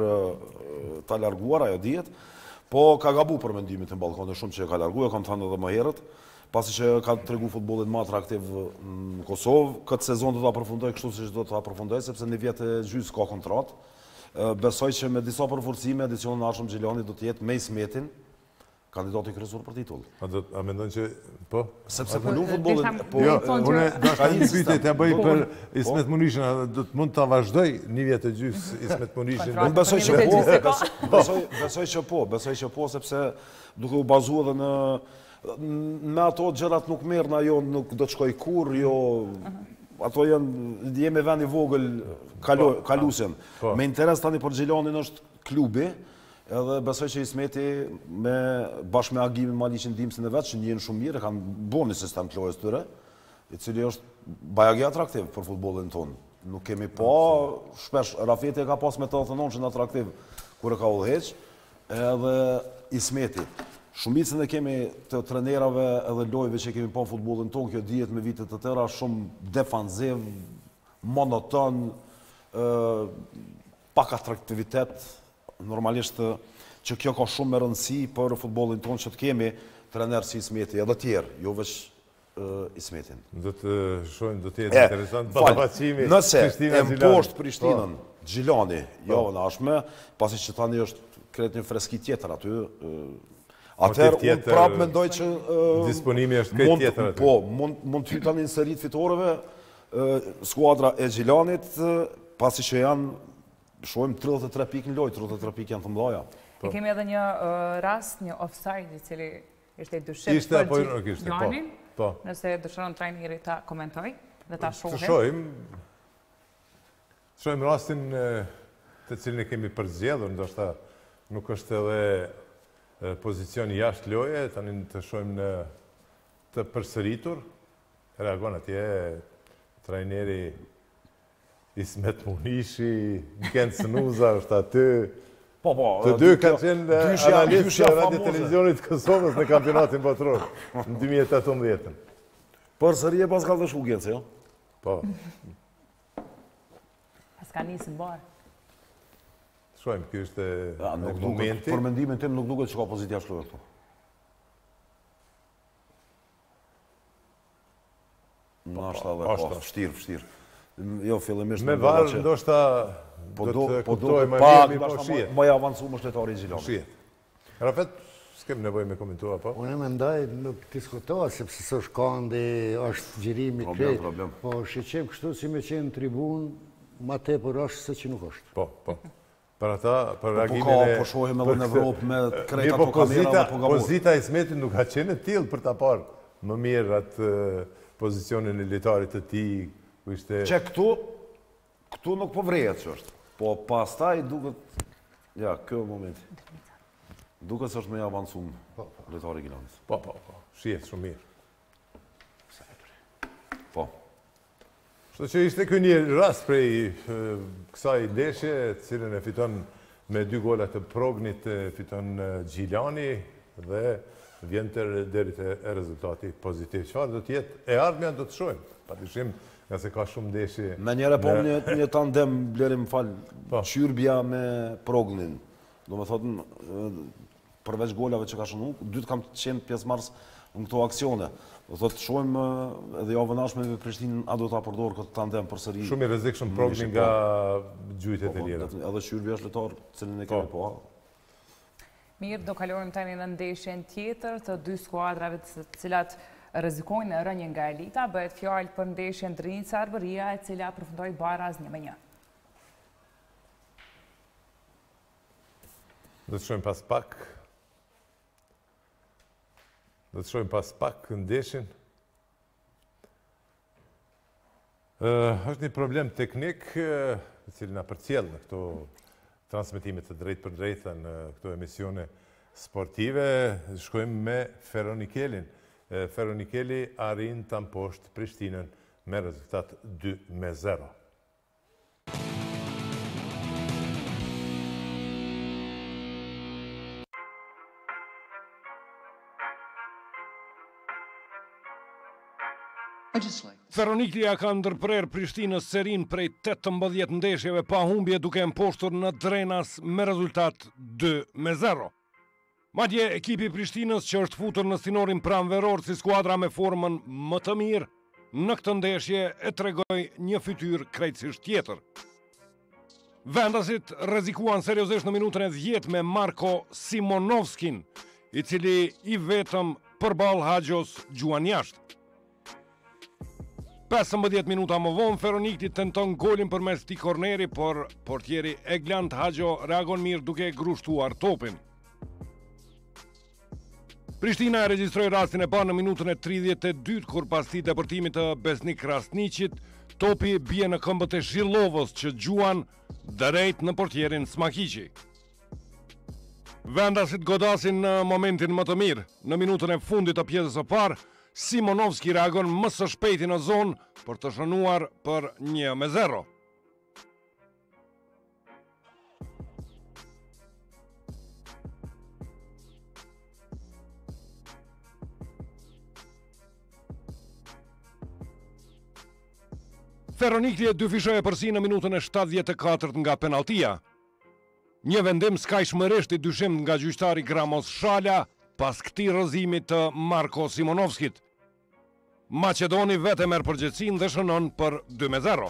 ta larguar, ajo dihet. Po ka gabu për mendimin e Ballkanit shumë që e ka larguar, kam thënë edhe më herët. Pasi që ka tregu futbollin më atraktiv në Kosovë, këtë sezon do ta përfundoj kështu siç do ta përfundoj, sepse në vjet e gjys ka kontratë. Besoj që me disa përforcime edicionin e ardhshëm Gjilani do të jetë me Ismetin kandidati kryesor për titull. A do a mendon që po? Sepse po lu futbollin, po jo, unë dashka një pyetje të bëj për Ismet Munishin, do të mund ta vazhdoj një vjet e gjys Ismet Munishin. Unë besoj që po, besoj besoj që po, besoj që po sepse duke u bazuar edhe në me ato gjërat nuk merr na jo, nuk do të shkoj kurr, jo ato janë jemi vend i vogël kalusen. Me interes tani për Gjilanin është klubi. Edhe besoj që Ismeti me bashkë me Agimin Maliqin Dimsin e vet që njehen shumë mirë, kanë bën një sistem të lojës tyre, i cili është bajagi atraktiv për futbollin ton. Nuk kemi pa shpesh Rafeti e ka pas me të thënë nënçën atraktiv kur e ka udhëheq, edhe Ismeti. Shumicën e kemi të trenerave edhe lojëve që kemi pa futbollin ton, kjo dihet me vite të tëra, shumë defanziv, monoton, pak atraktivitet. Normalisht që kjo ka shumë më rëndësi për futbollin tonë që të kemi trener si Ismeti edhe tjerë, jo veç Ismetin. Do të shohim, do të jetë interesant ballafaqimi. Nëse e mposht Prishtinën, Gjilani, javën e ardhshme, pasi që tani është kretë një freski tjetër aty, atëherë unë prapë mendoj që disponimi është këtë tjetër aty. Po, mund të hyjë tani në seritë fitorëve skuadra e Gjilanit, pasi që janë shohim tridhjetë e tre pikë në lojë, tridhjetë e tre pikë janë të mëdha. Ne kemi edhe një rast, një offside i cili ishte dyshim ishte apo nuk ishte, Gjilani. Po. Nëse dëshiron trajneri ta komentoj dhe ta shohim. Të shohim. Shohim rastin të cilin e kemi përzgjedhur, ndoshta nuk është edhe pozicioni jashtë loje, tani të shohim në të përsëritur. Reagon atje trajneri Ismet Munishi, Ken Snuza është aty, Po, po. Të dy kanë qenë analistë e radio televizionit të Kosovës në kampionatin botëror në dy mijë e tetëmbëdhjetë. Për sëri e pas ka të shku Gjenci, jo? Po. Pas ka njësë në barë. Shojmë, kjo është momenti. Për mendimin tim nuk duket që ka pozitja shluve këtu. Në ashtë edhe, po, fështirë, fështirë. Jo, fillimisht me varë, ndoshta do të kuptoj më pak, mirë po shihet. Më avancu më shtetari i Gjilanit. Shihet. Rafet, s'kem nevojë me komentua, po? Unë mendoj nuk diskutohet sepse s'është kandi, është xhirimi krejt. Problem, problem. Po shiqem kështu si me qenë tribun, ma tepër është se që nuk është. Po, po. Për ata, për reagimin e... Po ka, po shohim edhe në Evropë me krejt ato kamera dhe po gabur. Pozita i Smetit nuk ka qenë t'illë për ta parë më mirë atë pozicionin e lojtarit të tij. Që këtu, këtu nuk po vrejet që është, po pastaj duket, ja, kjo e momenti, duket së është me avancum lojtari i Gjilanit. Po, po, po, shihet shumë mirë. Po. Shto që ishte kjo një rast prej kësaj ndeshje, cilën e fiton me dy golat të Prognit, fiton Gjilani dhe vjen të deri te rezultati pozitiv. Çfarë do të jetë e ardhmja do të shohim. Patyshim nga se ka shumë ndeshje. Me njëre po një tandem, Bleri më falë, Qyrbja me Prognin. Do me thotë, përveç golave që ka shumë, dytë kam qenë pjesëmarrës në këto aksione. Do thotë, shohim edhe javën ashme me Prishtinë, a do ta përdorë këtë tandem për sëri. Shumë i rrezikshëm Prognin nga gjujtet e lira. Edhe Qyrbja është lojtar, cilin e kemi po. Mirë, do kalorim tani në ndeshjen tjetër të dy skuadrave të cilat rrezikojnë rënje nga elita, bëhet fjalë për ndeshjen Drenica Arbëria, e cila përfundoi baraz një me një. Do të shohim pas pak. Do të shohim pas pak ndeshjen. Është një problem teknik i cili na përcjell në këto transmetime të drejtë për drejta në këto emisione sportive. Shkojmë me Ferronikelin. Ferronikeli arrin të mposht Prishtinën me rezultat dy me zero. Ferroniklia ka ndërprer Prishtinës serin prej tetëmbëdhjetë ndeshjeve pa humbje duke mposhtur në Drenas me rezultat dy me zero. Madje ekipi Prishtinës që është futur në stinorin pranveror si skuadra me formën më të mirë, në këtë ndeshje e tregoi një fytyrë krejtësisht tjetër. Vendasit rrezikuan seriozisht në minutën e dhjetë me Marko Simonovskin, i cili i vetëm përballë Haxhos gjuan jashtë. pesëmbëdhjetë minuta më vonë, Ferronikli tenton golin përmes këtij korneri, por portieri Eglant Haxho reagon mirë duke grushtuar topin. Prishtina e regjistroi rastin e parë në minutën e tridhjetë e dytë kur pas t'i depërtimit të Besnik Krasniqit, topi bie në këmbët e Zhillovës që gjuan drejt në portierin Smakiqi. Vendasit godasin në momentin më të mirë. Në minutën e fundit të pjesës së parë, Simonovski reagon më së shpejti në zonë për të shënuar për një me zero. Ferronikli e dyfishoi përsi në minutën e shtatëdhjetë e katërt nga penaltia. Një vendim skajshmërisht i dyshim nga gjyqtari Gramos Shala pas këtij rrëzimi të Marko Simonovskit. Maqedoni vetë merr përgjegjësinë dhe shënon për dy me zero.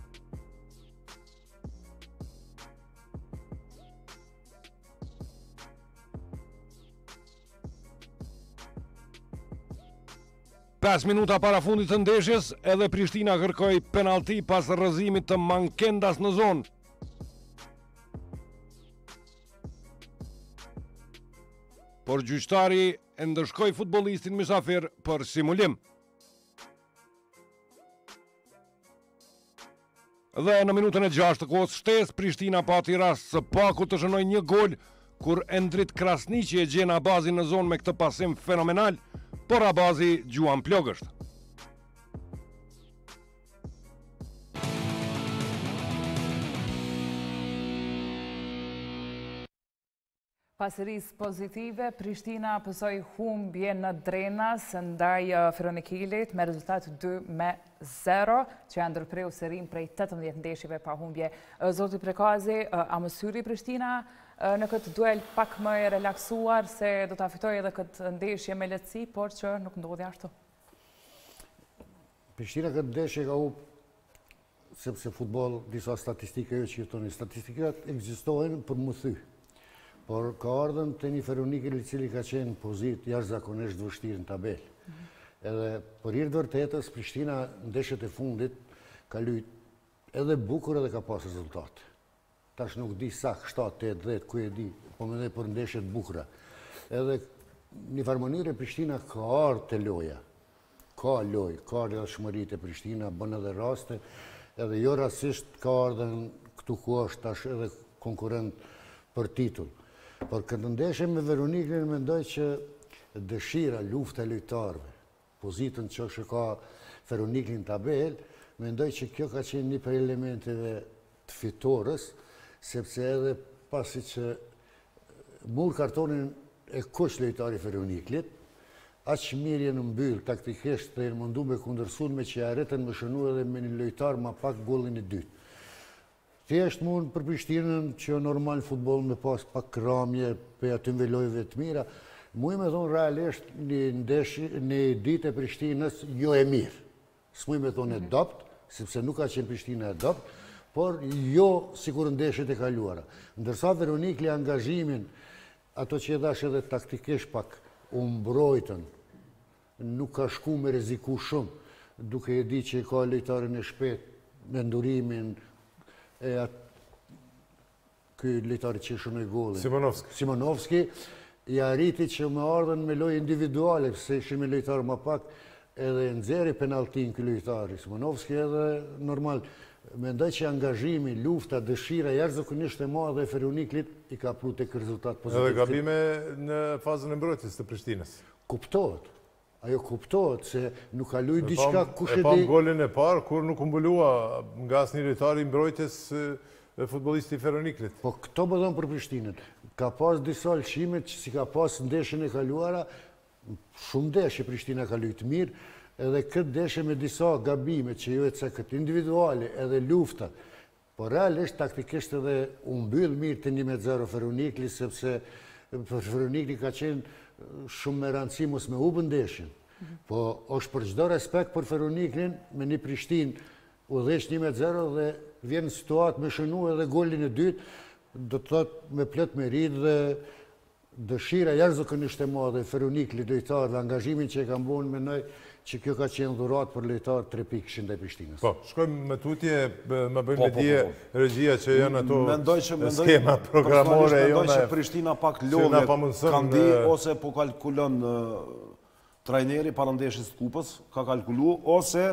pesë minuta para fundit të ndeshjes, edhe Prishtina kërkoi penalti pas rrëzimit të Mankendas në zonë. Por gjyqtari e ndërshkoi futbollistin mysafir për simulim. Dhe në minutën e gjashtë të kohës shtesë, Prishtina pati rast së paku të shënoi një gol kur Endrit Krasniqi e gjen Abazin në zonë me këtë pasim fenomenal, por Abazi gjuan plogësht. Pasërisë pozitive, Prishtina pësoj humbje në Drenas ndaj Feronikilit me rezultat dy me zero, që janë ndërpreu serim prej tetëmbëdhjetë ndeshjeve pa humbje. Zoti Prekazi, a më syri Prishtina në këtë duel pak më e relaksuar se do të fitoj edhe këtë ndeshje me lehtësi, por që nuk ndodhi ashtu? Prishtina këtë ndeshje ka humbë sepse futbol disa statistike jo që jetoni. Statistikat ekzistojnë për më thy. Por ka ardhën të një Feronikil i cili ka qenë pozit jashtëzakonisht vështirë në tabel. Edhe për hir të vërtetës, Prishtina në ndeshjet e fundit ka luajtur edhe bukur edhe ka pas rezultate. Tash nuk di sakt shtatë, tetë, dhjetë, ku e di, po mendoj për ndeshjet bukura. Edhe në farë mënyrë Prishtina ka ardhur te loja. Ka lojë, ka rrjedhshmëri te Prishtina, bën edhe raste, edhe jo rastisht ka ardhur këtu ku është tash edhe konkurrent për titull. Por këtë ndeshje me Veronikin mendoj që dëshira, lufta e lojtarëve, pozitën që është ka Veronikin në tabel, mendoj që kjo ka qenë një për elementeve të fitores, sepse edhe pasi që mur kartonin e kush lojtari Veroniklit, aq mirë në mbyll taktikisht dhe në mundu me kundërsun me që arritën më shënu edhe me një lojtar ma pak gollin e dytë. Thjesht mund për Prishtinën që normal futbol me pas pak kramje për aty lojëve të mira, mu i me thonë realisht një ditë e Prishtinës jo e mirë. S'mu i me thonë e dopt, sepse nuk ka qenë Prishtina e dopt, por jo si kur ndeshjet e kaluara. Ndërsa Veronikli angazhimin, ato që e dash edhe taktikisht pak umbrojtën, nuk ka shku me reziku shumë, duke e di që i ka lojtarin e shpet me ndurimin, e atë këj lojtari që shënoj golin. Simonovski. Simonovski, i arriti që me ardhen me lojë individuale, se ishin me lojtarë ma pak, edhe nëzeri penaltin këj lojtari. Simonovski edhe normal, mendoj që angazhimi, lufta, dëshira, jashtëzakonisht e madhe e Feroniklit i ka pru tek rezultat pozitiv. Edhe gabime në fazën e mbrojtjes të Prishtinës. Kuptohet. Ajo kuptohet se nuk ka luj diçka kush e di. E pam golin e parë, kur nuk umbulua nga asnjë lojtar i mbrojtjes futbollisti Feroniklit. Po këto po thon për Prishtinën. Ka pas disa lëshime që si ka pas ndeshjen e kaluara, shumë ndeshje Prishtina ka luajtur mirë, edhe këtë ndeshje me disa gabime që jo e ca këtë individuale edhe lufta. Po realisht taktikisht edhe u mbyll mirë te një me zero Feronikli, sepse Feronikli ka qenë shumë me rëndësi mos me hubë ndeshjen. Po është për çdo respekt për Feroniklin me një Prishtinë u dhesh një me zero dhe vjen situatë me shënu edhe golin e dytë, do të thotë me plot merit dhe dëshira jashtëzakonisht e madhe Feronikli lojtar dhe angazhimin që e kanë bënë mendoj që kjo ka qenë dhuratë për lojtar tre pikë ndaj Prishtinës. Po, shkojmë me tutje, më bëjmë me dije regjia që janë ato skema programore. Mendoj që Prishtina pak lodhe kanë di, ose po kalkulon trajneri para ndeshjes të kupës, ka kalkulu, ose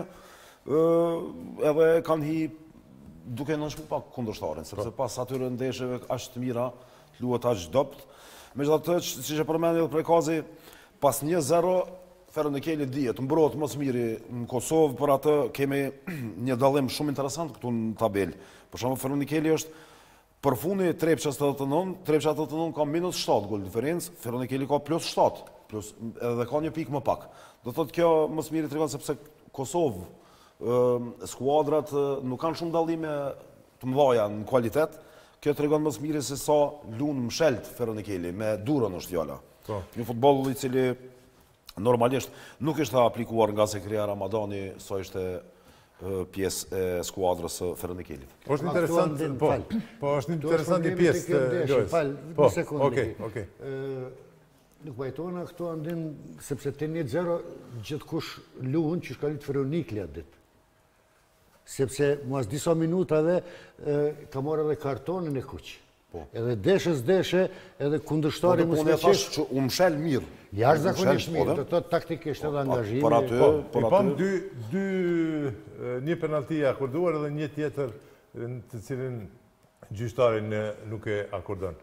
edhe kanë hi duke nënshmu pak kundërshtarin, sepse pas atyre ndeshjeve ashtë të mira, luhet aq dopt. Megjithatë, siç e përmendi edhe Prekazi, pas një zero Feronikeli dihet, mbrohet më së miri në Kosovë, për atë kemi një dallim shumë interesant këtu në tabelë. Për shembull, Feronikeli është përfuni Trepças tetëdhjetë e nëntë, Trepça tetëdhjetë e nëntë ka minus shtatë gol diferencë, Feronikeli ka plus shtatë, plus edhe ka një pikë më pak. Do thotë kjo më së miri tregon sepse Kosovë, skuadrat nuk kanë shumë dallime të mëdha në kualitet. Kjo tregon më së miri se sa lun mshelt Feronikeli me durën është fjala. Një futboll i cili normalisht nuk ishte aplikuar nga Zekria Ramadani, sa ishte pjesë e skuadrës së Feronikelit. Po është interesant, po, po është interesant një pjesë të lojës. Fal, Po, një sekondë. okay, okay. Nuk vajtona këto andin, sepse te një zero gjithkush luhën që shka lutë Feronikli atë ditë. Sepse mas disa minutave ka marrë edhe kartonin e kuq. Edhe deshës deshe, edhe kundërshtari më speqisht. Po, thash që u mshel mirë. Jashtëzakonisht mirë, do të thotë taktikisht edhe angazhimi. Për aty, I pam dy, dy, një penalti e akorduar edhe një tjetër të cilin gjyqtari nuk e akordon.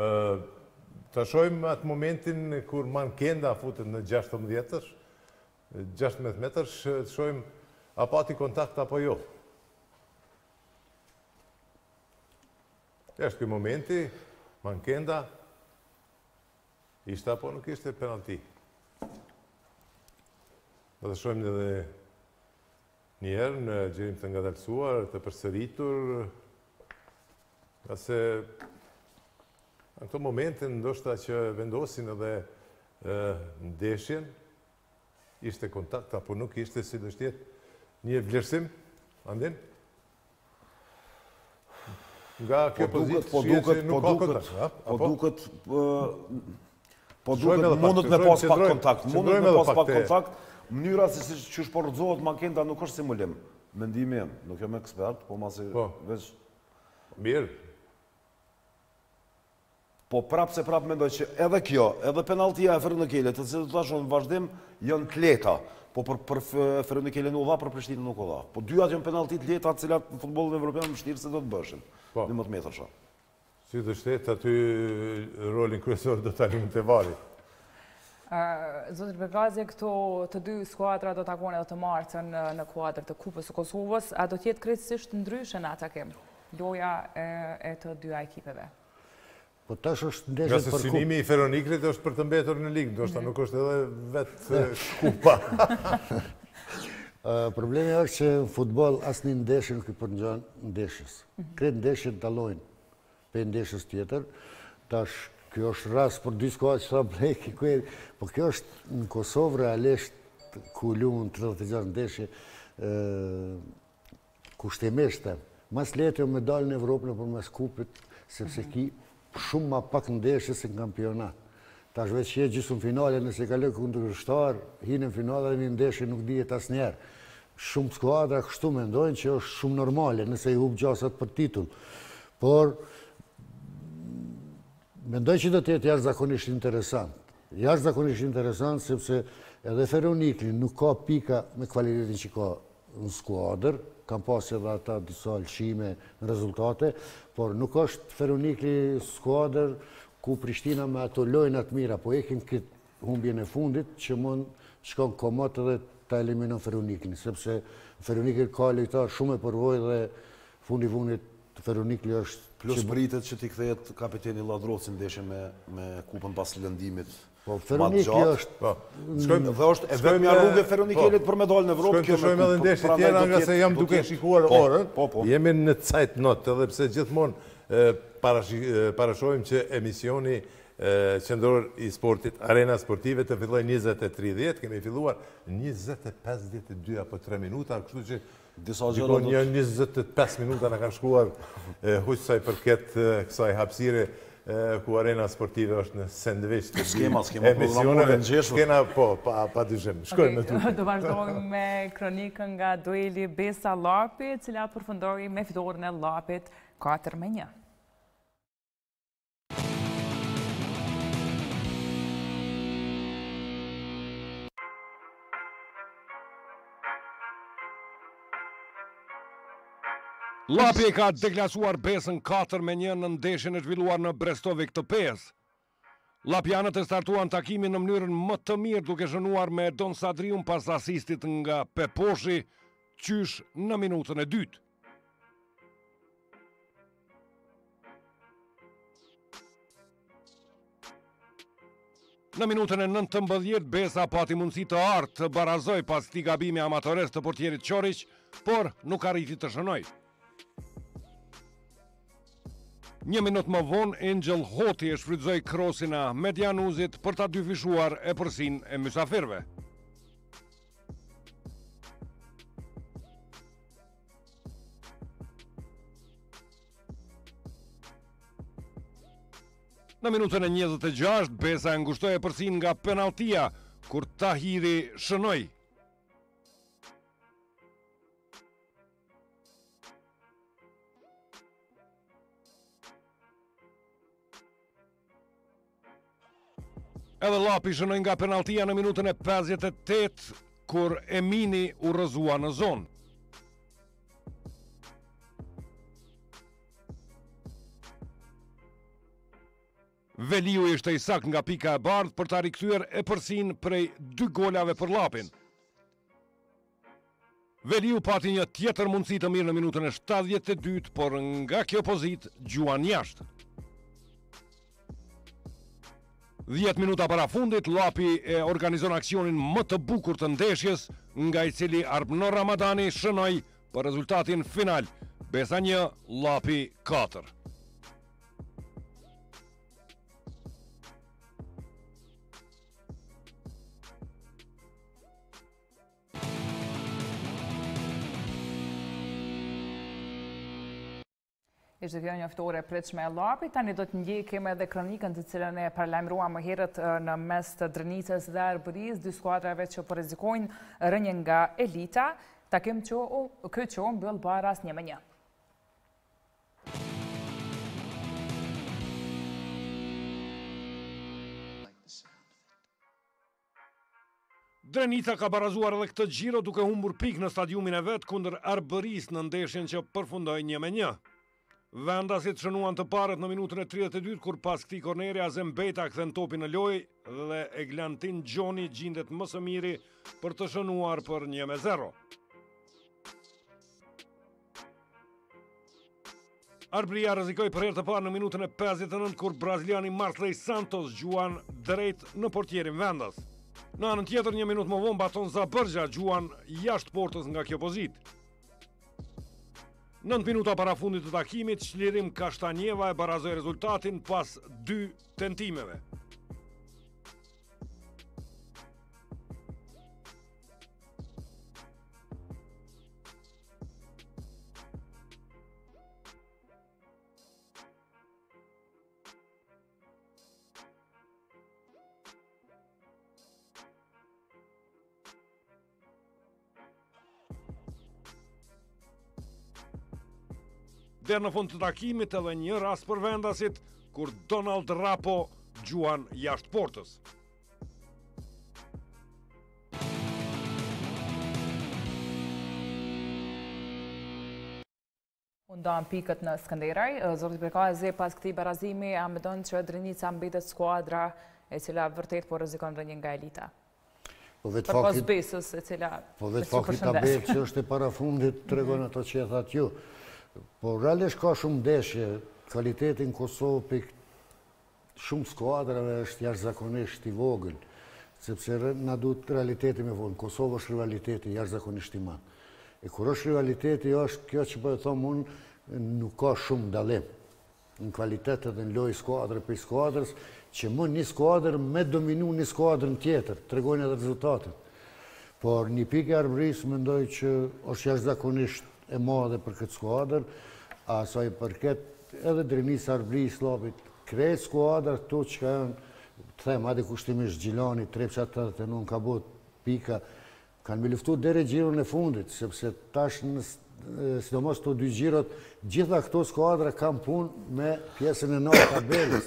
Të shojmë atë momentin kur Mankenda futet në gjashtëmbëdhjetësh, gjashtëmbëdhjetë metërsh, të shojmë a pati kontakt apo jo. Është këj momenti, Mankenda, Ishte apo nuk ishte penalti? Do të shojmë edhe njerë në gjerim të ngadalësuar, të përsëritur, nga se në këto momentin ndoshta që vendosin edhe ndeshjen, ishte kontakt, apo nuk ishte si do shtjetë një vlerësim, Andin? Nga kjo pozitë shie që nuk ka kontakt. Po duket, po duket mundet me pas pak kontakt, mundet me pas pak kontakt, mënyra se si që shporëzohet Makenda nuk është simulim, mendimi jem, nuk jam ekspert, po masi veç... Mirë. Po prap se prap mendoj që edhe kjo, edhe penaltia e Ferronikele, të cilët të ashtë në vazhdim, janë të leta, po për Ferronikele në u dha, për Prishtinë nuk u dha. Po dyat janë penaltit leta, cilat në futbolin evropian më shtirë se do të bëshin, një më të metërsha. Si të shtetë aty rolin kryesor do të alim të vari? Zotër Begazi, këto të dy skuadra do të takone dhe të martën në kuadrë të Kupës së Kosovës, a do tjetë krejtësisht ndryshë në atakim, loja e të dy ekipeve? Po tash është ndeshje për Kupë. Nga se synimi i Feronikrit është për të mbetur në ligë, ndoshta nuk është edhe vetë Kupa. Problemi është që në futbol asë një ndeshje nuk i përngjan ndeshjes. Kretë ndeshje të dalojnë për ndeshjes tjetër, tash kjo është rast për dy skuadra që ta bleki kueri, po kjo është në Kosovë realisht ku luën tridhjetë e gjashtë ndeshje kushtimisht. Mas letë jo me dalë në Evropë në përmes Kupit, sepse ki shumë ma pak ndeshje se në kampionat. Tash veç që je gjysmë finale, nëse ka lëkë kundërshtar, hinë në finale dhe një ndeshje nuk dihet asë njerë. Shumë skuadra kështu mendojnë që është shumë normale, nëse i hub gjasat për titull. Por, mendoj që do të jetë jashtë zakonisht interesant. Jashtë zakonisht interesant, sepse edhe Feronikli nuk ka pika me kvalitetin që ka në skuadrë, kam pasë edhe ata disa lëshime në rezultate, por nuk është Feronikli skuadrë ku Prishtina me ato lojnat mira, po ekim këtë humbjen e fundit që mund shkon komot edhe ta eliminon Feroniklin, sepse Feronikli ka lojtar shumë e përvoj dhe fundi fundit Feronikli është... Plus pritet që t'i kthejet kapiteni Ladroci ndeshje me Kupën pas lëndimit. Po, Feronikli është... Dhe është e vetëmja rrugë e Feronikelit për me dalë në Evropë. Shkojmë të shojmë edhe ndeshje tjera nga se jam duke shikuar orën. Jemi në cajt not, edhe pse gjithmonë parashojmë që emisioni qendror i sportit, Arena Sportive, të filloj njëzet e tridhjetë, kemi filluar njëzet e pesëdhjetë e dy apo tre minuta, kështu që diko një njëzet e pesë minuta në kanë shkuar huqësaj përket kësaj hapsire ku Arena Sportive është në sandwich të emisioneve. Skema, po, pa dyshim. Shkojmë në tu. Do vazhdojmë me kronikën nga dueli Besa Lapi, cila përfundoi me fitoren e Lapit katër me një. Lapi ka deklasuar Besën katër me një në ndeshjen e zhvilluar në Brestovic të pesë. Lapianët e startuan takimin në mënyrën më të mirë duke shënuar me Don Sadriun pas asistit nga Peposhi, qysh në minutën e dytë. Në minutën e nëntëmbëdhjetë Besa pati mundësi të artë të barazoj pas t'i gabimi amatores të portierit Qoriq, por nuk arriti të shënoj. Një minut më vonë, Angel Hoti e shfrytëzoi krosin e Medianuzit për ta dyfishuar e përsin e mysafirve. Në minutën e njëzet e gjashtë, Besa e ngushtoi e përsin nga penaltia, kur Tahiri shënoi. Edhe Lapi shënoi nga penaltia në minutën e pesëdhjetë e tetë, kur Emini u rrëzua në zonë. Veliu ishte i sakt nga pika e bardhë për ta rikthyer e përsin prej dy golave për Lapin. Veliu pati një tjetër mundësi të mirë në minutën e shtatëdhjetë e dytë, por nga kjo pozitë gjuan jashtë. dhjetë minuta para fundit, Llapi e organizon aksionin më të bukur të ndeshjes, nga i cili Arbnor Ramadani shënoi për rezultatin final. Besa një, Llapi katër. Ishte kjo një ftore e pritshme e Llapit. Tani do të ndjekim edhe kronikën të cilën e paralajmëruam më herët në mes të Drënicës dhe Arbërisë, dy skuadrave që po rrezikojnë rënien nga elita. Takim që ky që mbyll baras një me një. Drenica ka barazuar edhe këtë xhiro duke humbur pikë në stadiumin e vet kundër Arbërisë në ndeshjen që përfundoi një me një. Vendasit shënuan të parët në minutën e tridhjetë e dytë kur pas këtij korneri Azem Beta kthen topin në lojë dhe Eglantin Gjoni gjendet më së miri për të shënuar për një me zero. Arbëria rrezikoi për herë të parë në minutën e pesëdhjetë e nëntë kur braziliani Martley Santos gjuan drejt në portierin vendas. Në anën tjetër një minutë më vonë Baton Zabërgja gjuan jashtë portës nga kjo pozitë. nëntë minuta para fundit të takimit, Çlirim Kashtanjeva e barazoi rezultatin pas dy tentimeve. Deri në fund të takimit edhe një rast për vendasit, kur Donald Rapo gjuan jashtë portës. Undan pikët në Skënderaj, Zoti Prekazi pas këtij barazimi a mendon që Drenica mbetet skuadra e cila vërtet po rrezikon rënien nga elita. Po vetë Për pas fakti, besës e cila po vetë fakti tabel që është e parafundit tregon ato që e thatë ju. Po realisht ka shumë ndeshje, kvaliteti në Kosovë për shumë skuadrave është jashtëzakonisht i vogël, sepse na duhet realiteti me vonë. Kosovë është rivaliteti jashtëzakonisht i madh. E kur është rivaliteti është kjo që po e them unë, nuk ka shumë dallim në kvalitet edhe në lojë skuadrë për skuadrës, që më një skuadrë me dominu një skuadrën tjetër, tregojnë edhe rezultatet. Por një pikë e Arbërisë mendoj që është jashtëzakonisht e madhe për këtë skuadrë, asaj përket edhe Drenica, Arbërisë, Llapit, krejt skuadrë këto që ka janë, të them, adhe kushtimisht Gjilani, Trepça tetëdhjetë e nëntë ka bot pika, kanë me luftu deri xhiron e fundit, sepse tash në sidomos këto dy xhirot, gjitha këto skuadra kanë punë me pjesën e natë tabelës.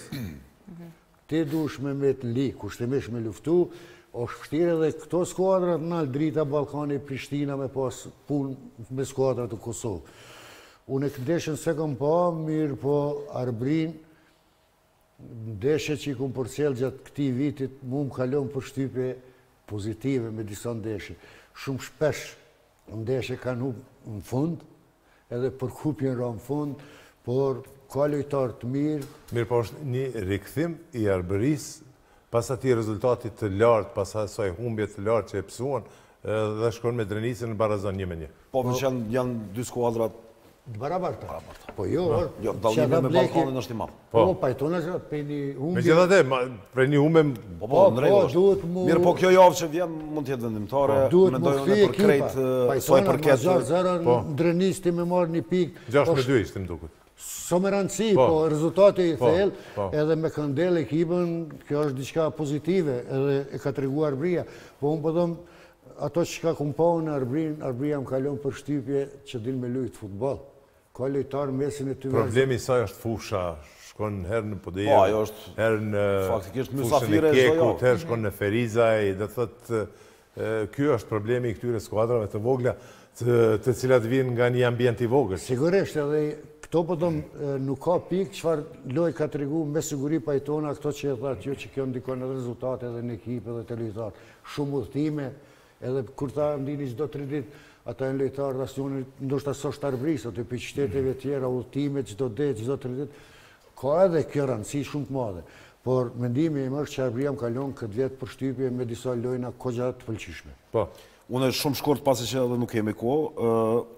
Ti duhesh me mbet në ligë, kushtimisht me luftu, është vështirë edhe këto skuadrat në Drita, Ballkani, Prishtina me pas punë me skuadrat të Kosovë. Unë e këtë ndeshjen se kam pa, mirë po Arbërin, ndeshje që i kom përcjell gjatë këtij vitit, mu më kalon përshtypje pozitive me disa ndeshje. Shumë shpesh ndeshje kanë humbë në fund, edhe përkupjen ra në fund, por ka lojtarë të mirë. Mirë po është një rikthim i Arbërisë pas atij rezultatit të lartë, pas asaj humbje të lartë që e psuan, dhe shkon me Drenicën në barazon një me një. Po që janë, janë dy skuadrat barabarta. Po jo, jo, dallimi me Ballkanin është i madh. Po, pajtona që për një humbje. Megjithatë, për një humbje po po, në rregull. Mirë, po kjo javë që vjen mund të jetë vendimtare, mendoj unë për krejt soi përket zero Drenisti me marr një pikë. gjashtë me dy ishte më duket. So me rëndësi, po rezultati i thellë, edhe me këndel ekipën, kjo është diçka pozitive, edhe e ka treguar Arbëria. Po unë po them, ato që ka kumpon në Arbërin, Arbëria më kalon për shtypje që din me lujt futboll. Ka lojtar mesin e ty. Problemi i saj është fusha, shkon herë në Podeja, po ajo është herë në faktikisht fushën e mysafire çdo Kekut, javë. herë shkon në Ferizaj, do thotë ky është problemi i këtyre skuadrave të vogla, të, të cilat vijnë nga një ambient i vogël. Sigurisht, edhe këto po them nuk ka pikë çfarë loj ka tregu me siguri pajtona këto që e thatë ju që kjo ndikon në rezultate edhe në ekipë edhe të lojtarë. Shumë udhëtime, edhe kur ta ndini çdo tre ditë, ata janë lojtarë racionit, ndoshta s'është Arbërisë, aty për qyteteve tjera udhëtime çdo ditë, çdo tre ditë. Ka edhe kjo rëndësi shumë të madhe. por mendimi im është që Arbëria më kalon këtë vjetë për shtypje me disa lojna kogja të pëlqishme. Po. Unë shumë shkurt pasi që edhe nuk kemi kohë.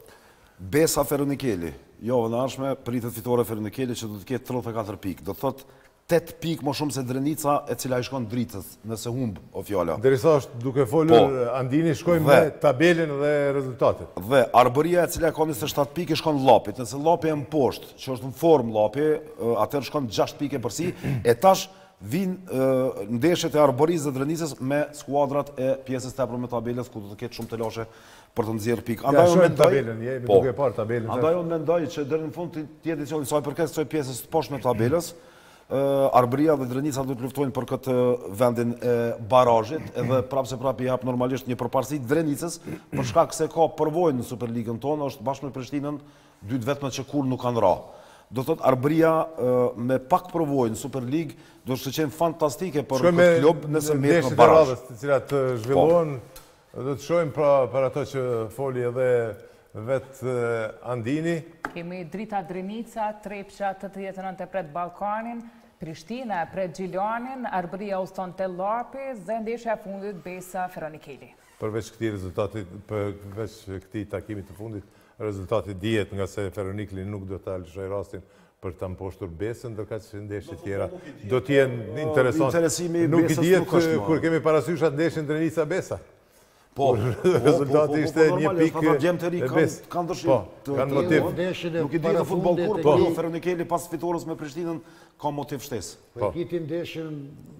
Besa Feronikeli, javën e ardhshme pritet fitore Feronikeli që do të ketë tridhjetë e katër pikë. Do thotë tetë pikë më shumë se Drenica e cila i shkon Dritës, nëse humb o fjala. Derisa është duke folur Andini, shkojmë me tabelën dhe rezultatet. Dhe Arbëria e cila ka njëzet e shtatë pikë shkon Llapit. Nëse Llapi e në poshtë, që është në formë Llapi, atëherë shkon gjashtë pikë përsi, e tash vinë ndeshjet e Arbërisë dhe Drenicës me skuadrat e pjesës tepër me tabelës, ku do të ketë shumë të lashe për të nxjerrë pikë. Andaj unë mendoj, duke parë tabelën. Andaj unë mendoj që deri në fund të edicionit sa i përket kësaj pjesës të poshtë me tabelës, Arbëria dhe Drenica do të luftojnë për këtë vendin e barazhit, edhe prapë se prapë i hap normalisht një përparësi Drenicës, për shkak se ka përvojë në Superligën tonë, është bashkë me Prishtinën, dytë vetme që kur nuk kanë ra. Do thotë Arbëria me pak përvojë në Superligë do të qenë fantastike për këtë klub nëse mbehet në barazh. Të cilat zhvillohen, do të shohim për ato që foli edhe vetë Andini. Kemi Drita Drenica, Trepça tetëdhjetë e nëntë e pret Ballkanin, Prishtina e pret Gjilanin, Arbëria uston te Llapi dhe ndeshja e fundit Besa Feronikeli. Përveç këtij rezultati, përveç këtij takimi të fundit, rezultati dihet nga se Feronikeli nuk do ta lëshoj rastin për ta mposhtur Besën, ndërkaq që ndeshjet tjera do të jenë interesante. Nuk i dihet kur kemi parasysh atë ndeshjen Drenica Besa. Po, rezultati ishte një pikë e Besë. Kanë dëshirë. Kanë motiv. Nuk i dihet futboll kur, por Feronikeli pas fitores me Prishtinën ka motiv shtesë. Po kiti ndeshjen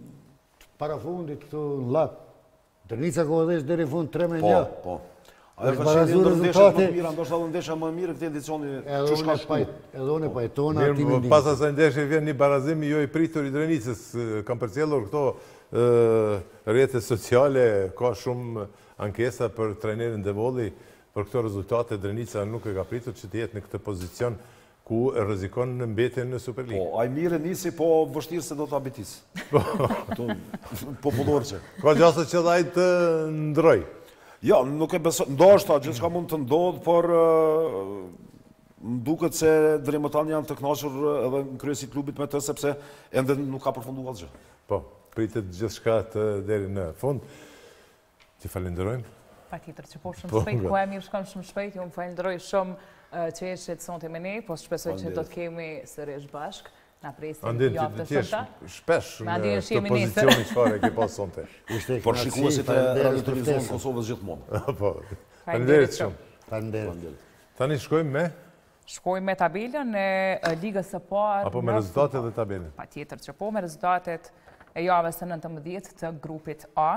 para fundit këtu në Llap. Drenica ka dhënë deri në fund tre me një. Po, po. Ai ka qenë një ndeshje më e mirë, ndoshta edhe ndeshja më e mirë këtë edicioni që shka shku. Edhe unë pajtona aty në ndihmë. Pas asaj ndeshje vjen një barazim jo i pritur i Drenicës. Kam përcjellur këto rrjete sociale, ka shumë ankesa për trajnerin Devolli, për këto rezultate Drenica nuk e ka pritur që të jetë në këtë pozicion ku rrezikon në mbetjen në Superligë. Po, ai mirë nisi, po vështirë se do të abitis. Popullorçe. Ka gjasa që dhe ai të ndroj. Ja, nuk e besoj, ndoshta gjithçka mund të ndodhë, por më duket se drejtëtan janë të kënaqur edhe në kryesi klubit me të, sepse ende nuk ka përfunduar asgjë. Po, pritet gjithçka të deri në fund. Ti falenderojmë. Patjetër që po shumë shpejt, ku e mirë shkon shumë shpejt, ju më falenderoj shumë që ishit sonte me ne, po shpresoj që do të kemi sërish bashk. Na presim javë të sonta. Shpesh në të pozicioni çfarë ke pas sonte. Por shikuesit e Radio Televizionit Kosovës gjithmonë. Po. Faleminderit shumë. Faleminderit. Tani shkojmë me Shkojmë me tabelën e ligës së parë. Apo me rezultatet dhe tabelën. Patjetër që po me rezultatet e javës së nëntëmbëdhjetë të grupit A.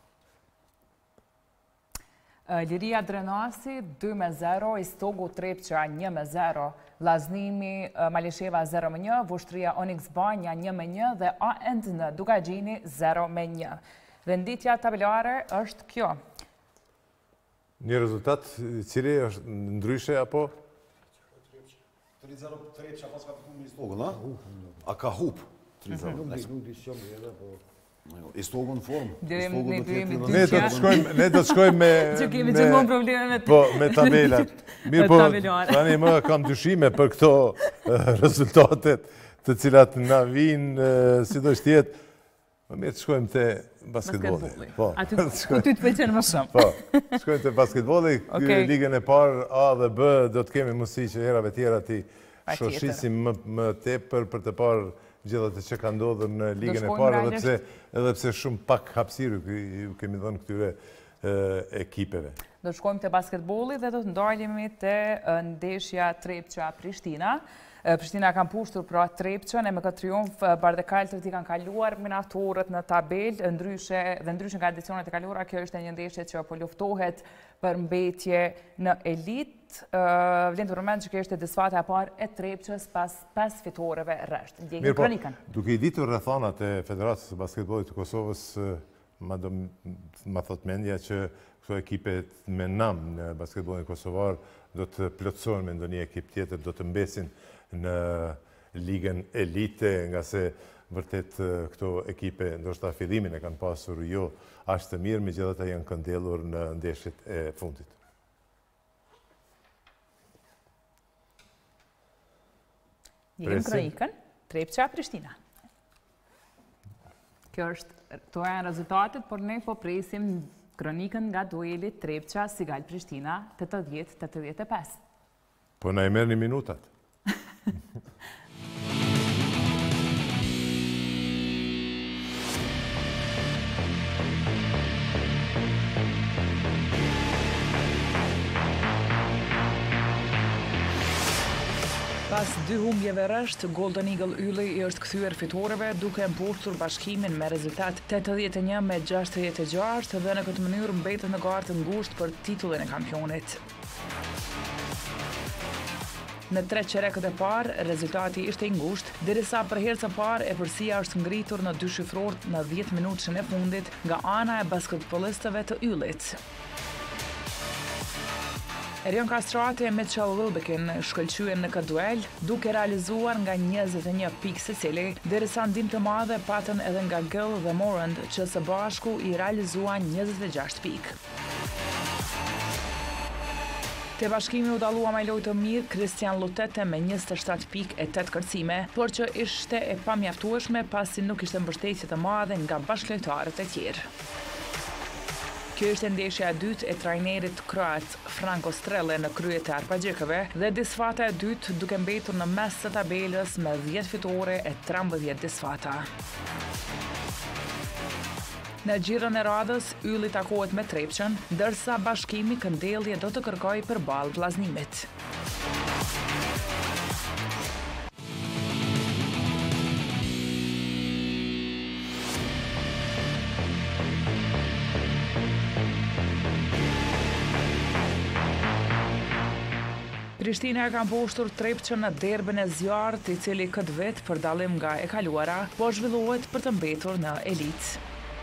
Liria Drenasi dy me zero, Istogu Trepça një me zero, Vllaznimi Malisheva zero me një, Vushtria Onyx Banja një me një dhe A N N Dugagjini zero me një. Renditja tabelare është kjo. Një rezultat cili është ndryshe apo? tri zero Trepça pas ka të humbur Istogën, a? A ka hub? tri zero. Nuk di shumë edhe, po... Istogën në formë. Ne do të shkojmë, ne do të shkojmë me... Që kemi gjithmonë probleme me... Po, me tabelat. Mirë po, tani më kam dyshime për këto rezultatet të cilat na vinë, si do shtjetë, më mirë të shkojmë të basketbolli. Ku ty të pëlqen më shumë. Po, shkojmë të basketbolli, ligën e parë A dhe B, do të kemi mundësi që herave tjera ti shoshisim më tepër për të parë gjithat që ka ndodhur në ligën e parë, edhe pse shumë pak hapësirë ju kemi dhënë këtyre ekipeve. Do shkojmë të basketbolli dhe do të ndalemi të ndeshja Trepça Prishtina. Prishtina kanë pushtur pra Trepçën e me këtë triumf Bardekalltët i kanë kaluar minatorët në tabel, ndryshe dhe ndryshe nga edicionet e kaluara, kjo është një ndeshje që po luftohet për mbetje në elit. Vlen të përmend që kjo është disfata e parë e Trepçës pas pesë fitoreve rresht. Ndjekin kronikën. Duke i ditur rrethanat e Federatës së Basketbollit të Kosovës, ma thot mendja që këto ekipet me nam në basketbollin kosovar do të plotësohen me ndonjë ekip tjetër, do të mbesin në ligën elite, nga se vërtet këto ekipe ndoshta fillimin e kanë pasur jo aq të mirë, megjithatë janë këndellur në ndeshjet e fundit. Ndjekim kronikën, Trepça Prishtina. Kjo është to janë rezultatet, por ne po presim kronikën nga dueli Trepça-Sigal-Prishtina tetëdhjetë tetëdhjetë e pesë. Po na e merrni minutat. Pas dy humbjeve rresht, Golden Eagle Ylli i është kthyer fitoreve duke mpostur Bashkimin me rezultat tetëdhjetë e një me gjashtëdhjetë e gjashtë dhe në këtë mënyrë mbetet në garë të ngushtë për titullin e kampionit. Në tre çerekët e parë, rezultati ishte i ngushtë, derisa për herë të parë e përsia është ngritur në dy shifror në dhjetë minutën e fundit nga ana e basketbollistëve të Yllit. Erion Kastrati e Mitchell Wilbekin shkëlqyen në këtë duel, duke realizuar nga njëzet e një pikë secili, derisa ndihmë të madhe patën edhe nga Gill dhe Morand, që së bashku i realizuan njëzet e gjashtë pikë. Te Bashkimi u dallua me lojë të mirë Christian Lutete me njëzet e shtatë pikë e tetë kërcime, por që ishte e pamjaftueshme pasi nuk ishte mbështetje të madhe nga bashkëlojtarët e tjerë. Kjo ishte ndeshja e dytë e trajnerit kroat Franco Strelle në krye të arpagjikëve dhe disfata e dytë duke mbetur në mes të tabelës me dhjetë fitore e trembëdhjetë disfata. Në gjirën e radhës, Ylli takohet me Trepçën, ndërsa Bashkimi këndellje do të kërkojë përballë vllaznimit. Prishtina e ka mposhtur Trepçën në derbin e zjarrt, i cili këtë vit për dallim nga e kaluara, po zhvillohet për të mbetur në elitë.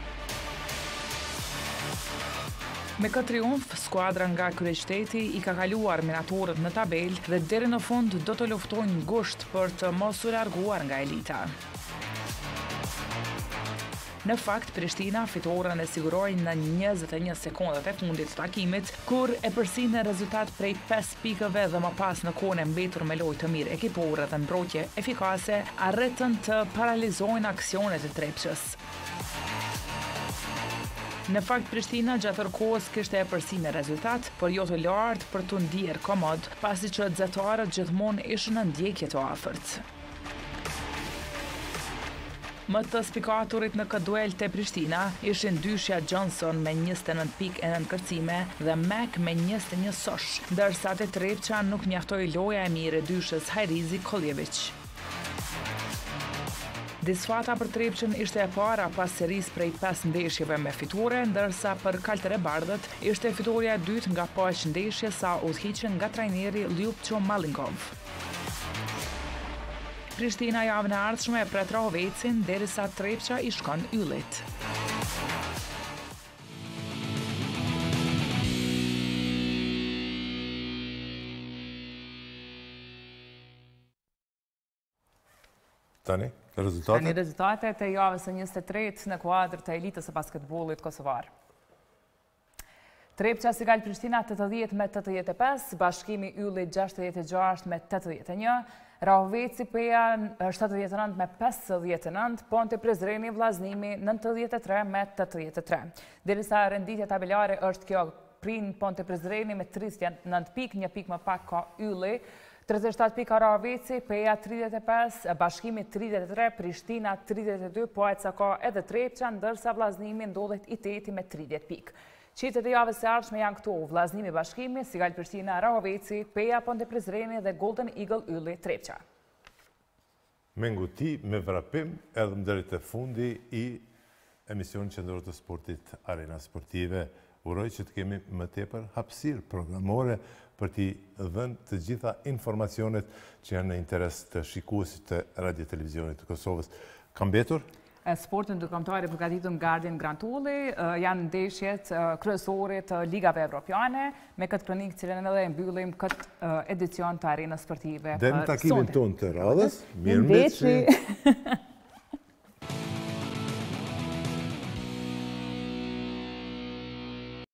Me këtë triumf, skuadra nga kryeqyteti i ka kaluar minatorët në tabelë dhe deri në fund do të luftojnë ngushtë për të mos u larguar nga elita. Në fakt, Prishtina fitoren e siguroi në njëzet e një sekondat e fundit të takimit, kur e përsi në rezultat prej pesë pikëve dhe më pas në kohën e mbetur me lojë të mirë ekipore dhe mbrojtje efikase, arritën të paralizojnë aksionet e Trepçës. Në fakt, Prishtina gjatë kohës kishte e përsi në rezultat, por jo të lartë për të ndier komod, pasi që xhetarët gjithmonë ishin në ndjekje të afërt. Më të spikaturit në këtë duel te Prishtina ishin dyshja Johnson me njëzet e nëntë pikë e nëntë kërcime dhe Mac me njëzet e një sosh, ndërsa te Trepça nuk mjaftoi loja e mirë e dyshës Hajrizi Koljević. Disfata për Trepçën ishte e para pas serisë prej pesë ndeshjeve me fitore, ndërsa për kaltërebardhët ishte fitoria e dytë nga paq ndeshje sa udhëhiqen nga trajneri Ljupço Malinkov. Prishtina javën e ardhshme e pret Rahovecin, derisa Trepça i shkon Yllit. Tani, rezultatet? Tani rezultatet e javës së njëzet e tretë në kuadër të elitës së basketbollit kosovar. Trepça-Sigal-Prishtina tetëdhjetë me tetëdhjetë e pesë, Bashkimi Ylli gjashtëdhjetë e gjashtë me tetëdhjetë e një, Rahoveci Peja shtatëdhjetë e nëntë me pesëdhjetë e nëntë, Ponte Prizreni vllaznimi nëntëdhjetë e tre me tetëdhjetë e tre. Derisa renditja tabelare është kjo, prin Ponte Prizreni me tridhjetë e nëntë pikë, një pikë më pak ka Ylli, tridhjetë e shtatë pika Rahoveci, Peja tridhjetë e pesë, Bashkimi tridhjetë e tre, Prishtina tridhjetë e dy, po e ca ka edhe Trepça, ndërsa vllaznimi ndodhet i teti me tridhjetë pikë. Qitet e javës së ardhshme janë këto: vllaznimi Bashkimi, Sigal-Prishtina Rahoveci, Peja Ponte Prizreni dhe Golden Eagle Ylli Trepça. Me nguti, me vrapim, edhe më deri te fundi i emisionit qendror të sportit Arena Sportive, uroj që të kemi më tepër hapësirë programore për t'i dhënë të gjitha informacionet që janë në interes të shikuesit të radio televizionit të Kosovës. Ka mbetur? Sportin ndërkombëtar përgatitur nga Guardian Grand Tulli, janë ndeshjet kryesore të ligave evropiane, me këtë kronikë cilën edhe mbyllim këtë edicion të Arenës Sportive. Dhe në takimin tonë të radhës, mirëmbëjtje.